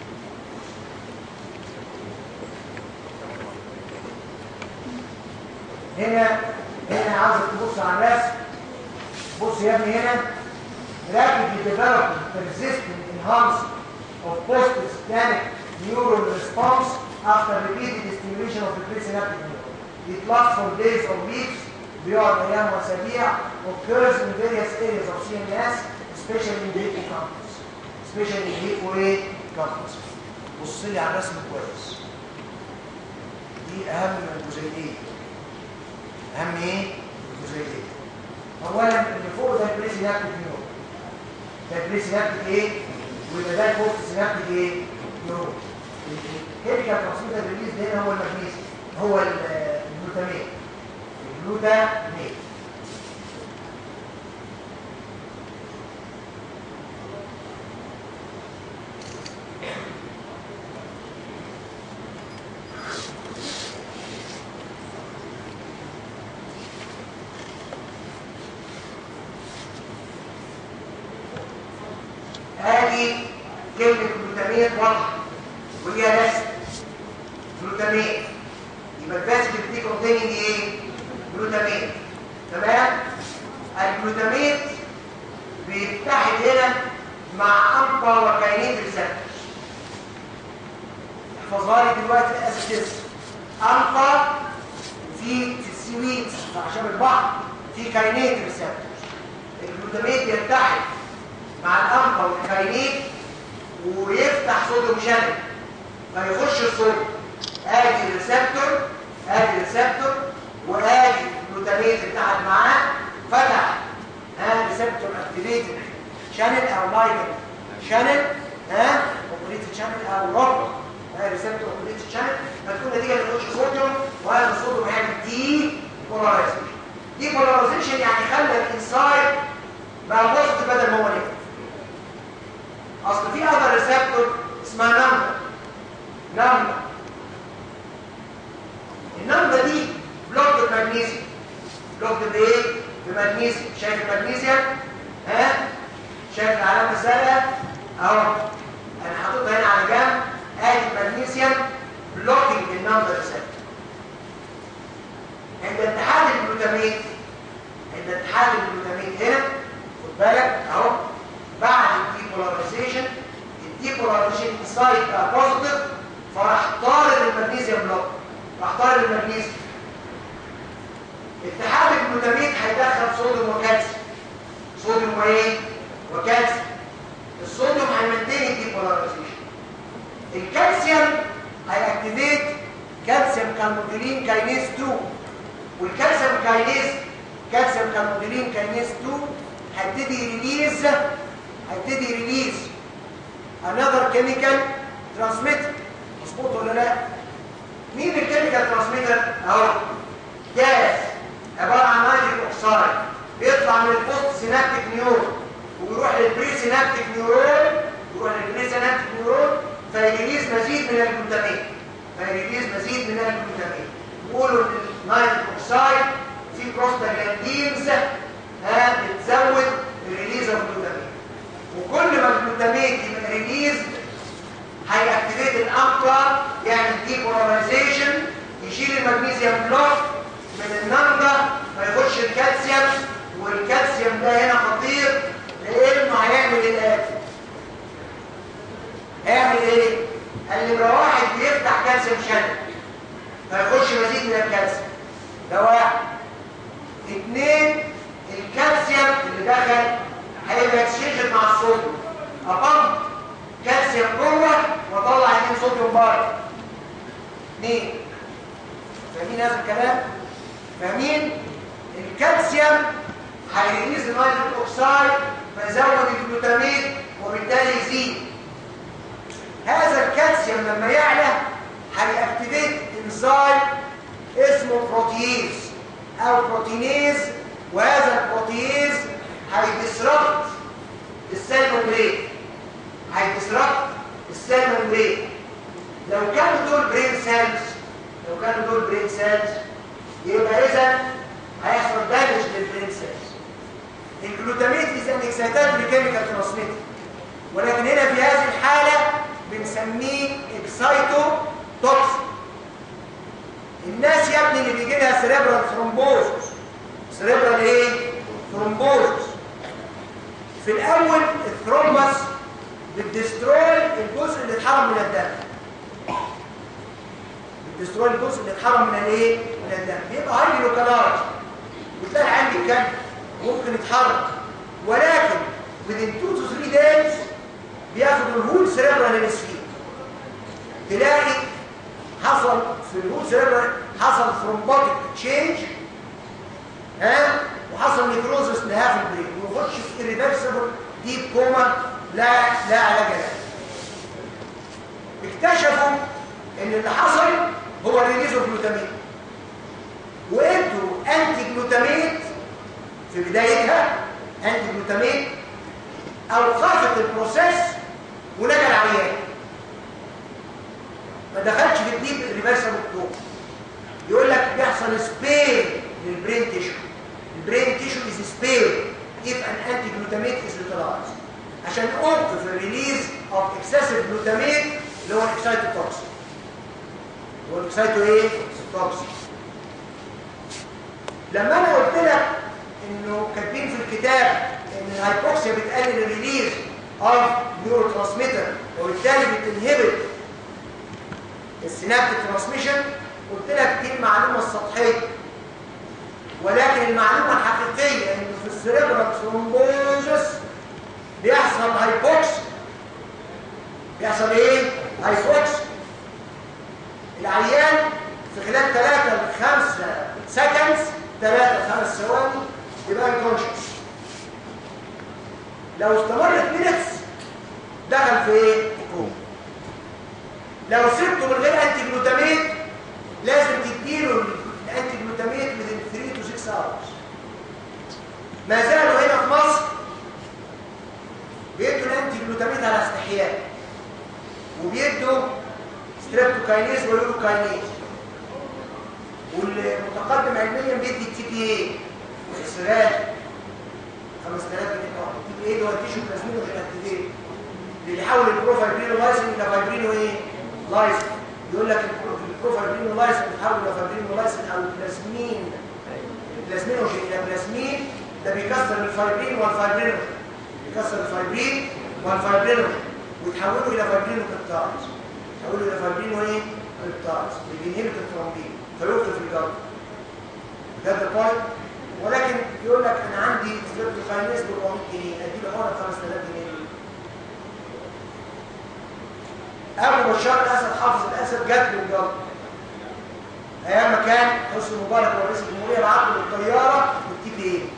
هنا هنا عاوزك تبص على الرسم. بص يا ابني هنا rapidly developing persistent enhancement of postsynaptic neural response after repeated stimulation of the presynaptic neuron. It lasts for days or weeks, بيقعد ايام واسابيع، occurs in various areas of سي إن إس especially in the hippocampus. especially in the hippocampus. بص لي على الرسم كويس. دي اهم من الجزئيه. اهم ايه؟ جزئيتين. اولا اللي فوق ده البري سينابتيك نيورون. ده البري سينابتيك ايه؟ ويبقى ده البوست سينابتيك ايه؟ نيورون. الكيميكال ترانسميتر ريليز ده هنا هو المغنيسيوم، هو الجلوتامين. الجلوتامين. ادي كلمه جلوتامين واضحه وهي رسم جلوتامين. يبقى الفاسيكل دي كونتيننج ايه؟ جلوتامين. تمام؟ الجلوتامين بيتحد هنا مع امبا وكاينين ريسبتورز. احفظها لي دلوقتي الاساس. امبا في في السويت في اعشاب البحر في كاينين ريسبتورز. الجلوتامين بيتحد مع الامبا والكاينين ويفتح صوديوم شانل فيخش الصوديوم. ادي الريسبتور ادي الريسبتور وادي الجلوتامين اتحد معاه فتح ها ريسبتور اكتيفيتد شانل او لايجند شانل ها اوبريتد شانل او رابط ها ريسبتور اوبريتد شانل فتكون نتيجه لخش صوديوم وهذا الصوديوم هيعمل دي بولاريزيشن. دي بولاريزيشن يعني خلى الانسايد بقى بوزيتيف بدل ما هو نيجاتيف. اصل في اذر ريسبتور اسمها نمبر نمبر النمبر دي بلوك بالمغنيسيوم. بلوك بايه؟ بمغنيسيوم. شايف المغنيسيوم؟ ها؟ شايف العلامه الزرقاء؟ اهو انا حاططها هنا على جنب. ادي المغنيسيوم بلوكينج النمبر ريسبتور. عند اتحاد الجلوتامين عند اتحاد الجلوتامين هنا خد بالك اهو بعد الديبولاريزيشن الديبولاريزيشن سايت بقى بوزيتيف فراح طارد المغنيسيوم بلوك راح طارد المغنيسيوم. اتحاد الجلوتامين هيدخل صوديوم وكالسيوم. صوديوم وايه؟ وكالسيوم. الصوديوم هيمنتين الديبولاريزيشن. الكالسيوم هيأكتيفيت كالسيوم كالموديلين كاينيز اتنين والكالسيوم كاينيز كالسيوم كالموديلين كاينيز اتنين هيبتدي ريليز هيبتدي ريليز another chemical transmitter. مظبوط ولا لا؟ مين الكيميكال ترانسميتر؟ اهو جاز عباره عن نيتريك اوكسايد بيطلع من البوست سينابتيك نيورون ويروح للبري سينابتيك نيورون يروح للبري سينابتيك نيورون فيريليز مزيد من الجلوتامين فيريليز مزيد من الجلوتامين. يقولوا ان النيتريك اوكسايد في بروستاجلاندينز ها بتزود الريليز اوف جلوتامين وكل ما الجلوتامين يبقى ريليز هيأكتيفيت الامبا يعمل ديبولاريزيشن يشيل المغنيسيوم بلوك من النمبر فيخش الكالسيوم والكالسيوم ده هنا خطير لانه هيعمل الاتي. هيعمل ايه؟ النمره واحد بيفتح كالسيوم شانل فيخش مزيد من الكالسيوم ده واحد. اثنين الكالسيوم اللي دخل هيبقى اكسشينج مع الصوديوم ابمب كالسيوم جوه واطلع اثنين صوديوم بره. اثنين فاهمين هذا الكلام؟ فاهمين؟ الكالسيوم هيريليز النيتريك اوكسايد فيزود الجلوتامين وبالتالي يزيد. هذا الكالسيوم لما يعلى هيأكتيفيت انزيم اسمه بروتييز او بروتينيز وهذا البروتييز هيدسربت السيل ممبرين هيدسربت السيل ممبرين. لو كانوا دول برين سيلز لو كانوا دول برين سيلز يبقى اذا هيحصل دامج للبرين سيلز. الجلوتامين از ان اكسايتاتوري كيميكال ترانسميتر ولكن هنا في هذه الحاله بنسميه اكسايتو توكسيك. الناس يا ابني اللي بيجي لها سيريبرال ثرومبوزس سيريبرال ايه؟ ثرومبوزس في الاول الثرومبس بتدستروي الجزء اللي اتحرم من الدم بتدستروي الجزء اللي اتحرم من الايه؟ من الدم بيبقى هايلي لوكالايز وتلاقي عندي كم ممكن يتحرك ولكن within two to three days بياخدوا الهول سيريبرال هيمسفير تلاقي حصل في الهول سيريبرال حصل ثرومبوتيك تشينج ها وحصل نيكروزس لهاف البرين ويخش في irreversible ديب كوما لا لا علاج له. اكتشفوا ان اللي حصل هو ريليز جلوتامين، وادوا انتي جلوتامين في بدايتها. انتي جلوتامين اوقفت البروسيس ونجا العيان، ما دخلش في الديب ريفرسبل كوما. يقول لك بيحصل سبير للبرين تيشو. البرين تيشو از سبير if an anti-glutamate is utilized عشان اوقف الريليز اوف اكسسيف جلوتاميت اللي هو الاكسايتوتوكسين. هو الاكسايتو ايه؟ توكسين. لما انا قلت لك انه كاتبين في الكتاب ان الهايبوكسيا بتقلل الريليز اوف نيورو ترانسميتر وبالتالي بتنهبط السينابتيك ترانسميشن، قلت لك دي المعلومه السطحيه، ولكن المعلومه الحقيقيه انه في السيريبرال ثرومبوزس بيحصل هايبوكسيا. بيحصل ايه؟ هايبوكسيا. العيان في خلال ثلاثة لخمسة سكندز، ثلاثة لخمس ثواني يبقى انكونشس. لو استمرت مينتس دخل في ايه؟ كوما. لو سبته من غير انتي جلوتاميت لازم تديله الانتي جلوتاميت من ثلاثة to ستة hours. ما زالوا هنا في مصر بيدوا الانتي جلوتاميت على استحياء، وبيدوا ستريبتوكاينيز ويوروكاينيز، والمتقدم علميا بيدي التي بي اي والسرات خمسة آلاف جنيه. التي بي اي اللي هو التيشو بلازمينوجين اكتيفيت اللي بيحول البروفايبرينو لايسين الى فايبرينو ايه؟ لايسين. يقول لك البروفايبرينو لايسين بيتحول الى فايبرينو لايسين او البلازمين البلازمينوجين الى بلازمين، ده بيكسر الفايبرين والفايبرينوجين، بيكسر الفايبرين والفايبرينوجين ويتحولوا الى فايبرينو بيبتايدز. يتحولوا الى فايبرينو ايه؟ بيبتايدز بينهبط الترومبين فيوقف الجلطه. ده البوينت. ولكن يقول لك انا عندي ستريبتوكاينيز ب أربعمية جنيه ادي له حقنه خمسة آلاف جنيه. ابو بشار الاسد حافظ الاسد جات له الجلطه ايام ما كان حسني مبارك رئيس الجمهوريه بعت له الطياره والتي بي اي،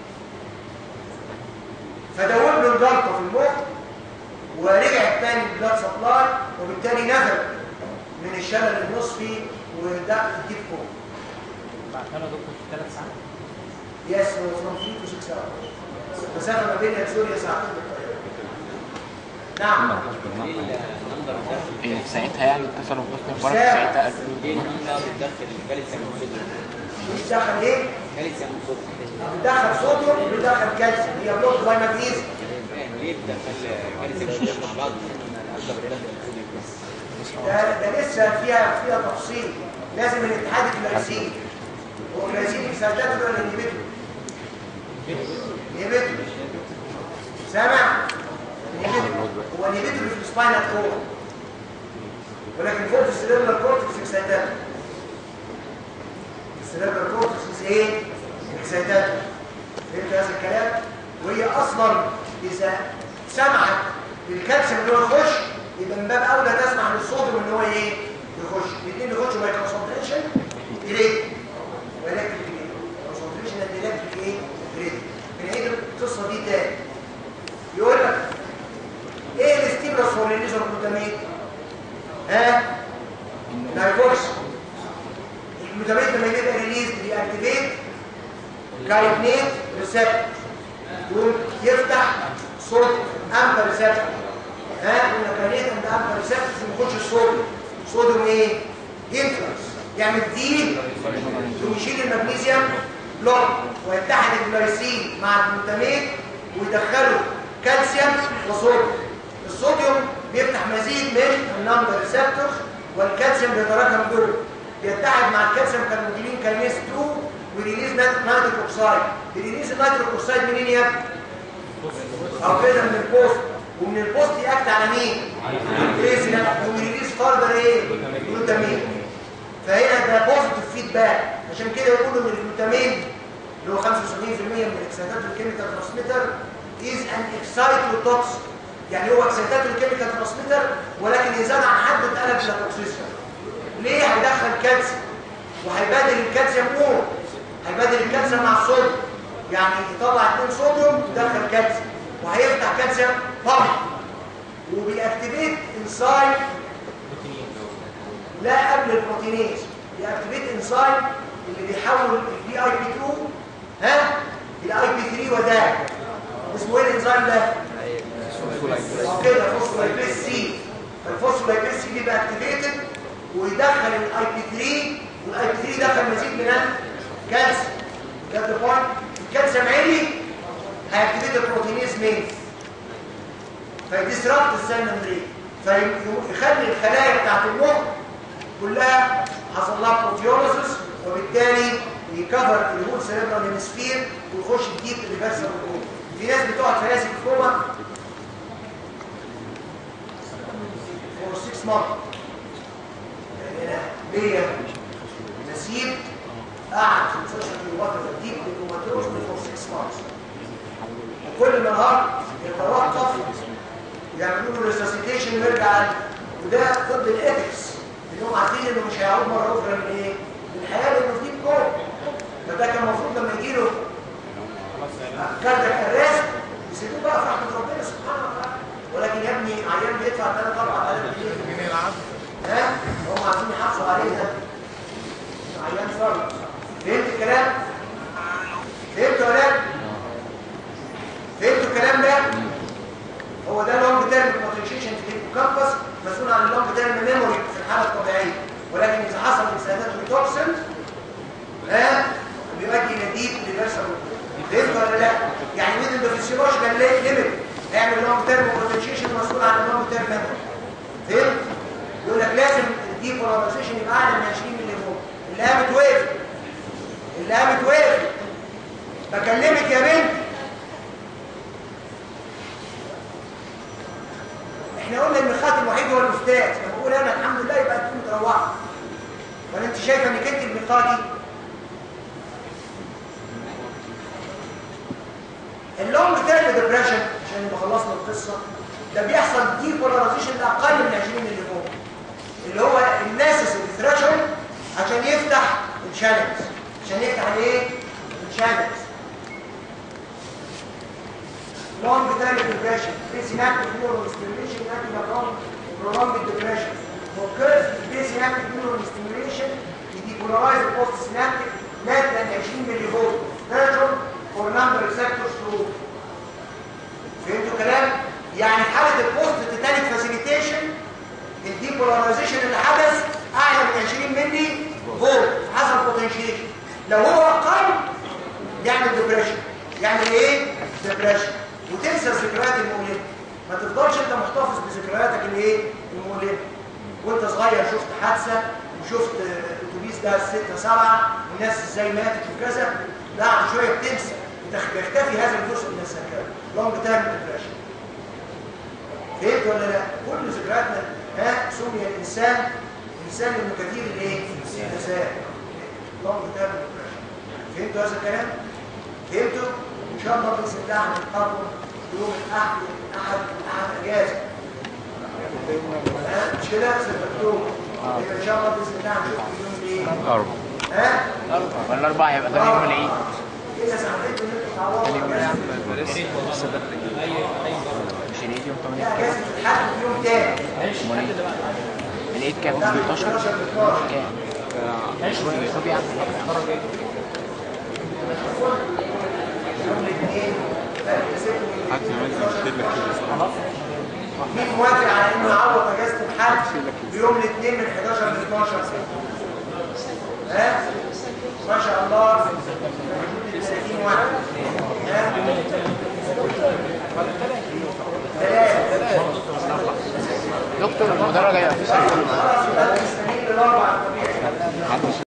فدوب له الجلطه في المخ ورجع تاني البلاد سبلاي، وبالتالي نفذ من الشلل النصفي وده الديب كوم. بعتها له دكتور في ثلاث ساعات. يس هو فروم ثلاثة to ستة hours. مسافه ما بين سوريا ساعتين بالطياره. نعم. إيه ساعتها يعني اتصلوا بحسني مبارك ساعتها قالوا ليه النهارده بتدخل الكالسيوم والصوديوم؟ بتدخل ايه؟ كالسيوم والصوديوم. بتدخل صوديوم بتدخل كالسيوم، هي بلوك باي مغنيسيوم. ليه بتدخل كالسيوم والصوديوم مع بعض؟ الأكبر بتدخل الصوديوم بس. ده ده لسه فيها فيها تفصيل. لازم الاتحاد الجلايسيمي هو الجلايسيمي ساعتها ولا الانهبيتور؟ انهبيتور. سامع؟ هو انهبيتور في السباينال كورد، ولكن فوق في السيريبرال كورتكس اكسايتاتور. السيريبرال كورتكس ايه؟ اكسايتاتور. فهمت هذا الكلام؟ وهي اصلا اذا سمحت للكالسيوم ان هو يخش يبقى من باب اولى تسمح للصوديوم ان هو ايه؟ يخش. الاثنين يخشوا باي كونسنتريشن الكتريك والكتريك كونسنتريشن اند الكتريك ايه؟ الكتريك. بنعيد القصه دي تاني. يقول لك ايه الاستيمولس فور ريليز اوف جلوتاميت؟ ها؟ الهايبوكس. الجلوتاميت لما يبقى ريليز بيأكتيفيت كاينيت ريسبتور، يقول يفتح صوت امبا ريسبتور. ها؟ قلنا كاينيت اند امبا ريسبتور يخش الصوديوم. صوديوم ايه؟ انفلس يعمل دي ويشيل المغنيسيوم بلوك ويتحد الجلايسين مع الجلوتاميت ويدخلوا كالسيوم وصوديوم. الصوديوم بيفتح مزيد من النمبر ريسبتورز والكالسيوم بيتراكم جوه، بيتحد مع الكالسيوم كاربوكسيلين كاينيز اتنين ويريليز نيتريك اوكسايد. بيريليز النيتريك اوكسايد منين يا ابني؟ او كده من البوست، ومن البوست ياكت على مين؟ الجليسين ويريليز فاردر ايه؟ جلوتامين. فهنا ده بوزيتيف فيدباك. عشان كده يقولوا ان الجلوتامين اللي هو خمسة وسبعين بالمية من الاكسيتات الكيميكال ترانسميتر is an excitotoxic، يعني هو اكسيتات الكيميكال ترانسميتر ولكن اذا زاد عن حد اتقلب الى توكسيسيتي. ليه؟ هيدخل كالسيوم وهيبادل الكالسيوم مور هيبدل الكالسيوم مع الصوديوم، يعني يطلع اتنين صوديوم ويدخل كالسيوم، وهيفتح كالسيوم بامب، وبيأكتيفيت انزيم لا قبل البروتينيز، بيأكتيفيت انزيم اللي بيحول البي اي بي اتنين ها الى اي بي ثلاثة وده اسمه ايه الانزيم ده؟ اه كده فوسفولايبيز سي. الفوسفولايبيز سي بيبقى اكتيفيتد ويدخل الاي بي ثلاثة، والاي بي ثلاثة دخل مزيد من الكالسيوم. ده البوينت. الكالسيوم عالي هيأكتيفيت البروتينيز مين؟ فيديسربت السيل ممبرين، فيخلي الخلايا بتاعت المخ كلها حصل لها بروتيوليسيس، وبالتالي يكفر الهول سيريبرال هيمسفير ويخش الديب ريفرسال كوما. في ناس بتقعد في ناس الكوما فور ستة مانث. يعني انا ليا نسيب قعد في المستشفى في الوقت الديب كوماتوز فور ستة مانث، وكل نهار يتوقف يعملوا له ريسسيتيشن ويرجع، وده ضد الايثكس لانهم عارفين انه مش هيعود مره اخرى من ايه؟ من الحياه لانه في ديب كوما. فده كان المفروض لما يجي له كاردياك ارست يسيبوه بقى في رحمه ربنا سبحانه وتعالى، ولكن يا ابني عيان بيدفع ثلاث أربعة آلاف جنيه مين يلعب؟ ها؟ هم عايزين يحافظوا عليه ده عيان فرد. فهمت الكلام؟ فهمتوا يا ولاد؟ فهمتوا الكلام ده؟ هو ده لونج تيرم بوتنشيشن في الهيبوكامبس، مسؤول عن اللونج تيرم ميموري في الحاله الطبيعيه، ولكن اذا حصل انسداد توكسين ها بيؤدي الى ديب ريفرسال. فهمت ولا لا؟ يعني مين اللي في السيولوجيكال ليميت هيعمل لونج تيرم بوتنشيشن مسؤول عن اللونج تيرم ميموري. فهمت؟ يقول لك لازم الديب بولاريزيشن يبقى اعلى من عشرين ملي فولت. اللي قامت وقف اللي قامت وقف بكلمك يا بنت. احنا قلنا ان الخاتم الوحيد هو الاستاذ، لما بقول انا الحمد لله يبقى انتوا متروعه. ولا انت شايفه انك انت المقاضي؟ اللونج تيرم ديبريشن عشان نبقى خلصنا القصه، ده بيحصل دي بولاريزيشن لاقل من عشرين اللي فوق، اللي هو الناسس الثريشولد عشان يفتح الشانلز، عشان يفتح الايه؟ الشانلز. long term depression, presynaptic neurostimulation, anti-prolonged depression. occurs presynaptic neurostimulation depolarize the postsynaptic less than عشرين ملي فولت threshold for number receptors through. فهمتوا الكلام؟ يعني في حاله البوست تيتانيك فاسيليتيشن الديبولاريزيشن اللي حدث اعلى من عشرين ملي فولت حصل بوتنشيشن. لو هو اقل يعمل ديبريشن. يعمل ايه؟ ديبريشن. وتنسى الذكريات المؤلمه. ما تفضلش انت محتفظ بذكرياتك الايه؟ المؤلمه. وانت صغير شفت حادثه وشفت اتوبيس ده ستة سبعة والناس ازاي ماتت وكذا، بعد شويه بتنسى، بيختفي هذا الجزء من الذاكره. لونج تيرم ديبريشن. فهمت ولا لا؟ كل ذكرياتنا ها سمي الانسان الانسان انه كثير الايه؟ النساء. لونج تيرم ديبريشن. فهمتوا هذا الكلام؟ فهمتوا؟ ان شاء الله باذن الله هنتقابل يوم الاحد احد احد اجازه. ها مش كده؟ ستة اكتوبر. ان شاء الله باذن الله هنشوفكم يوم الايه؟ الاربعاء. ها؟ الاربعاء ولا الاربعاء هيبقى ثاني يوم العيد. كده ساعتين انتوا تعوضوا اجازه. مش العيد يوم ثمانية لا اجازه الحد في يوم تاني. العيد كام؟ ستاشر كام؟ عشرين طب يا عم مين موافق على انه يعوض اجازه الحد بيوم الاثنين من حداشر ل اتناشر؟ ها؟ ما شاء الله ثلاثين واحد. ها؟ ثلاثة. دكتور المدرج هيبقى في سنة. خلاص يبقى مستنيين للاربع الطبيعي.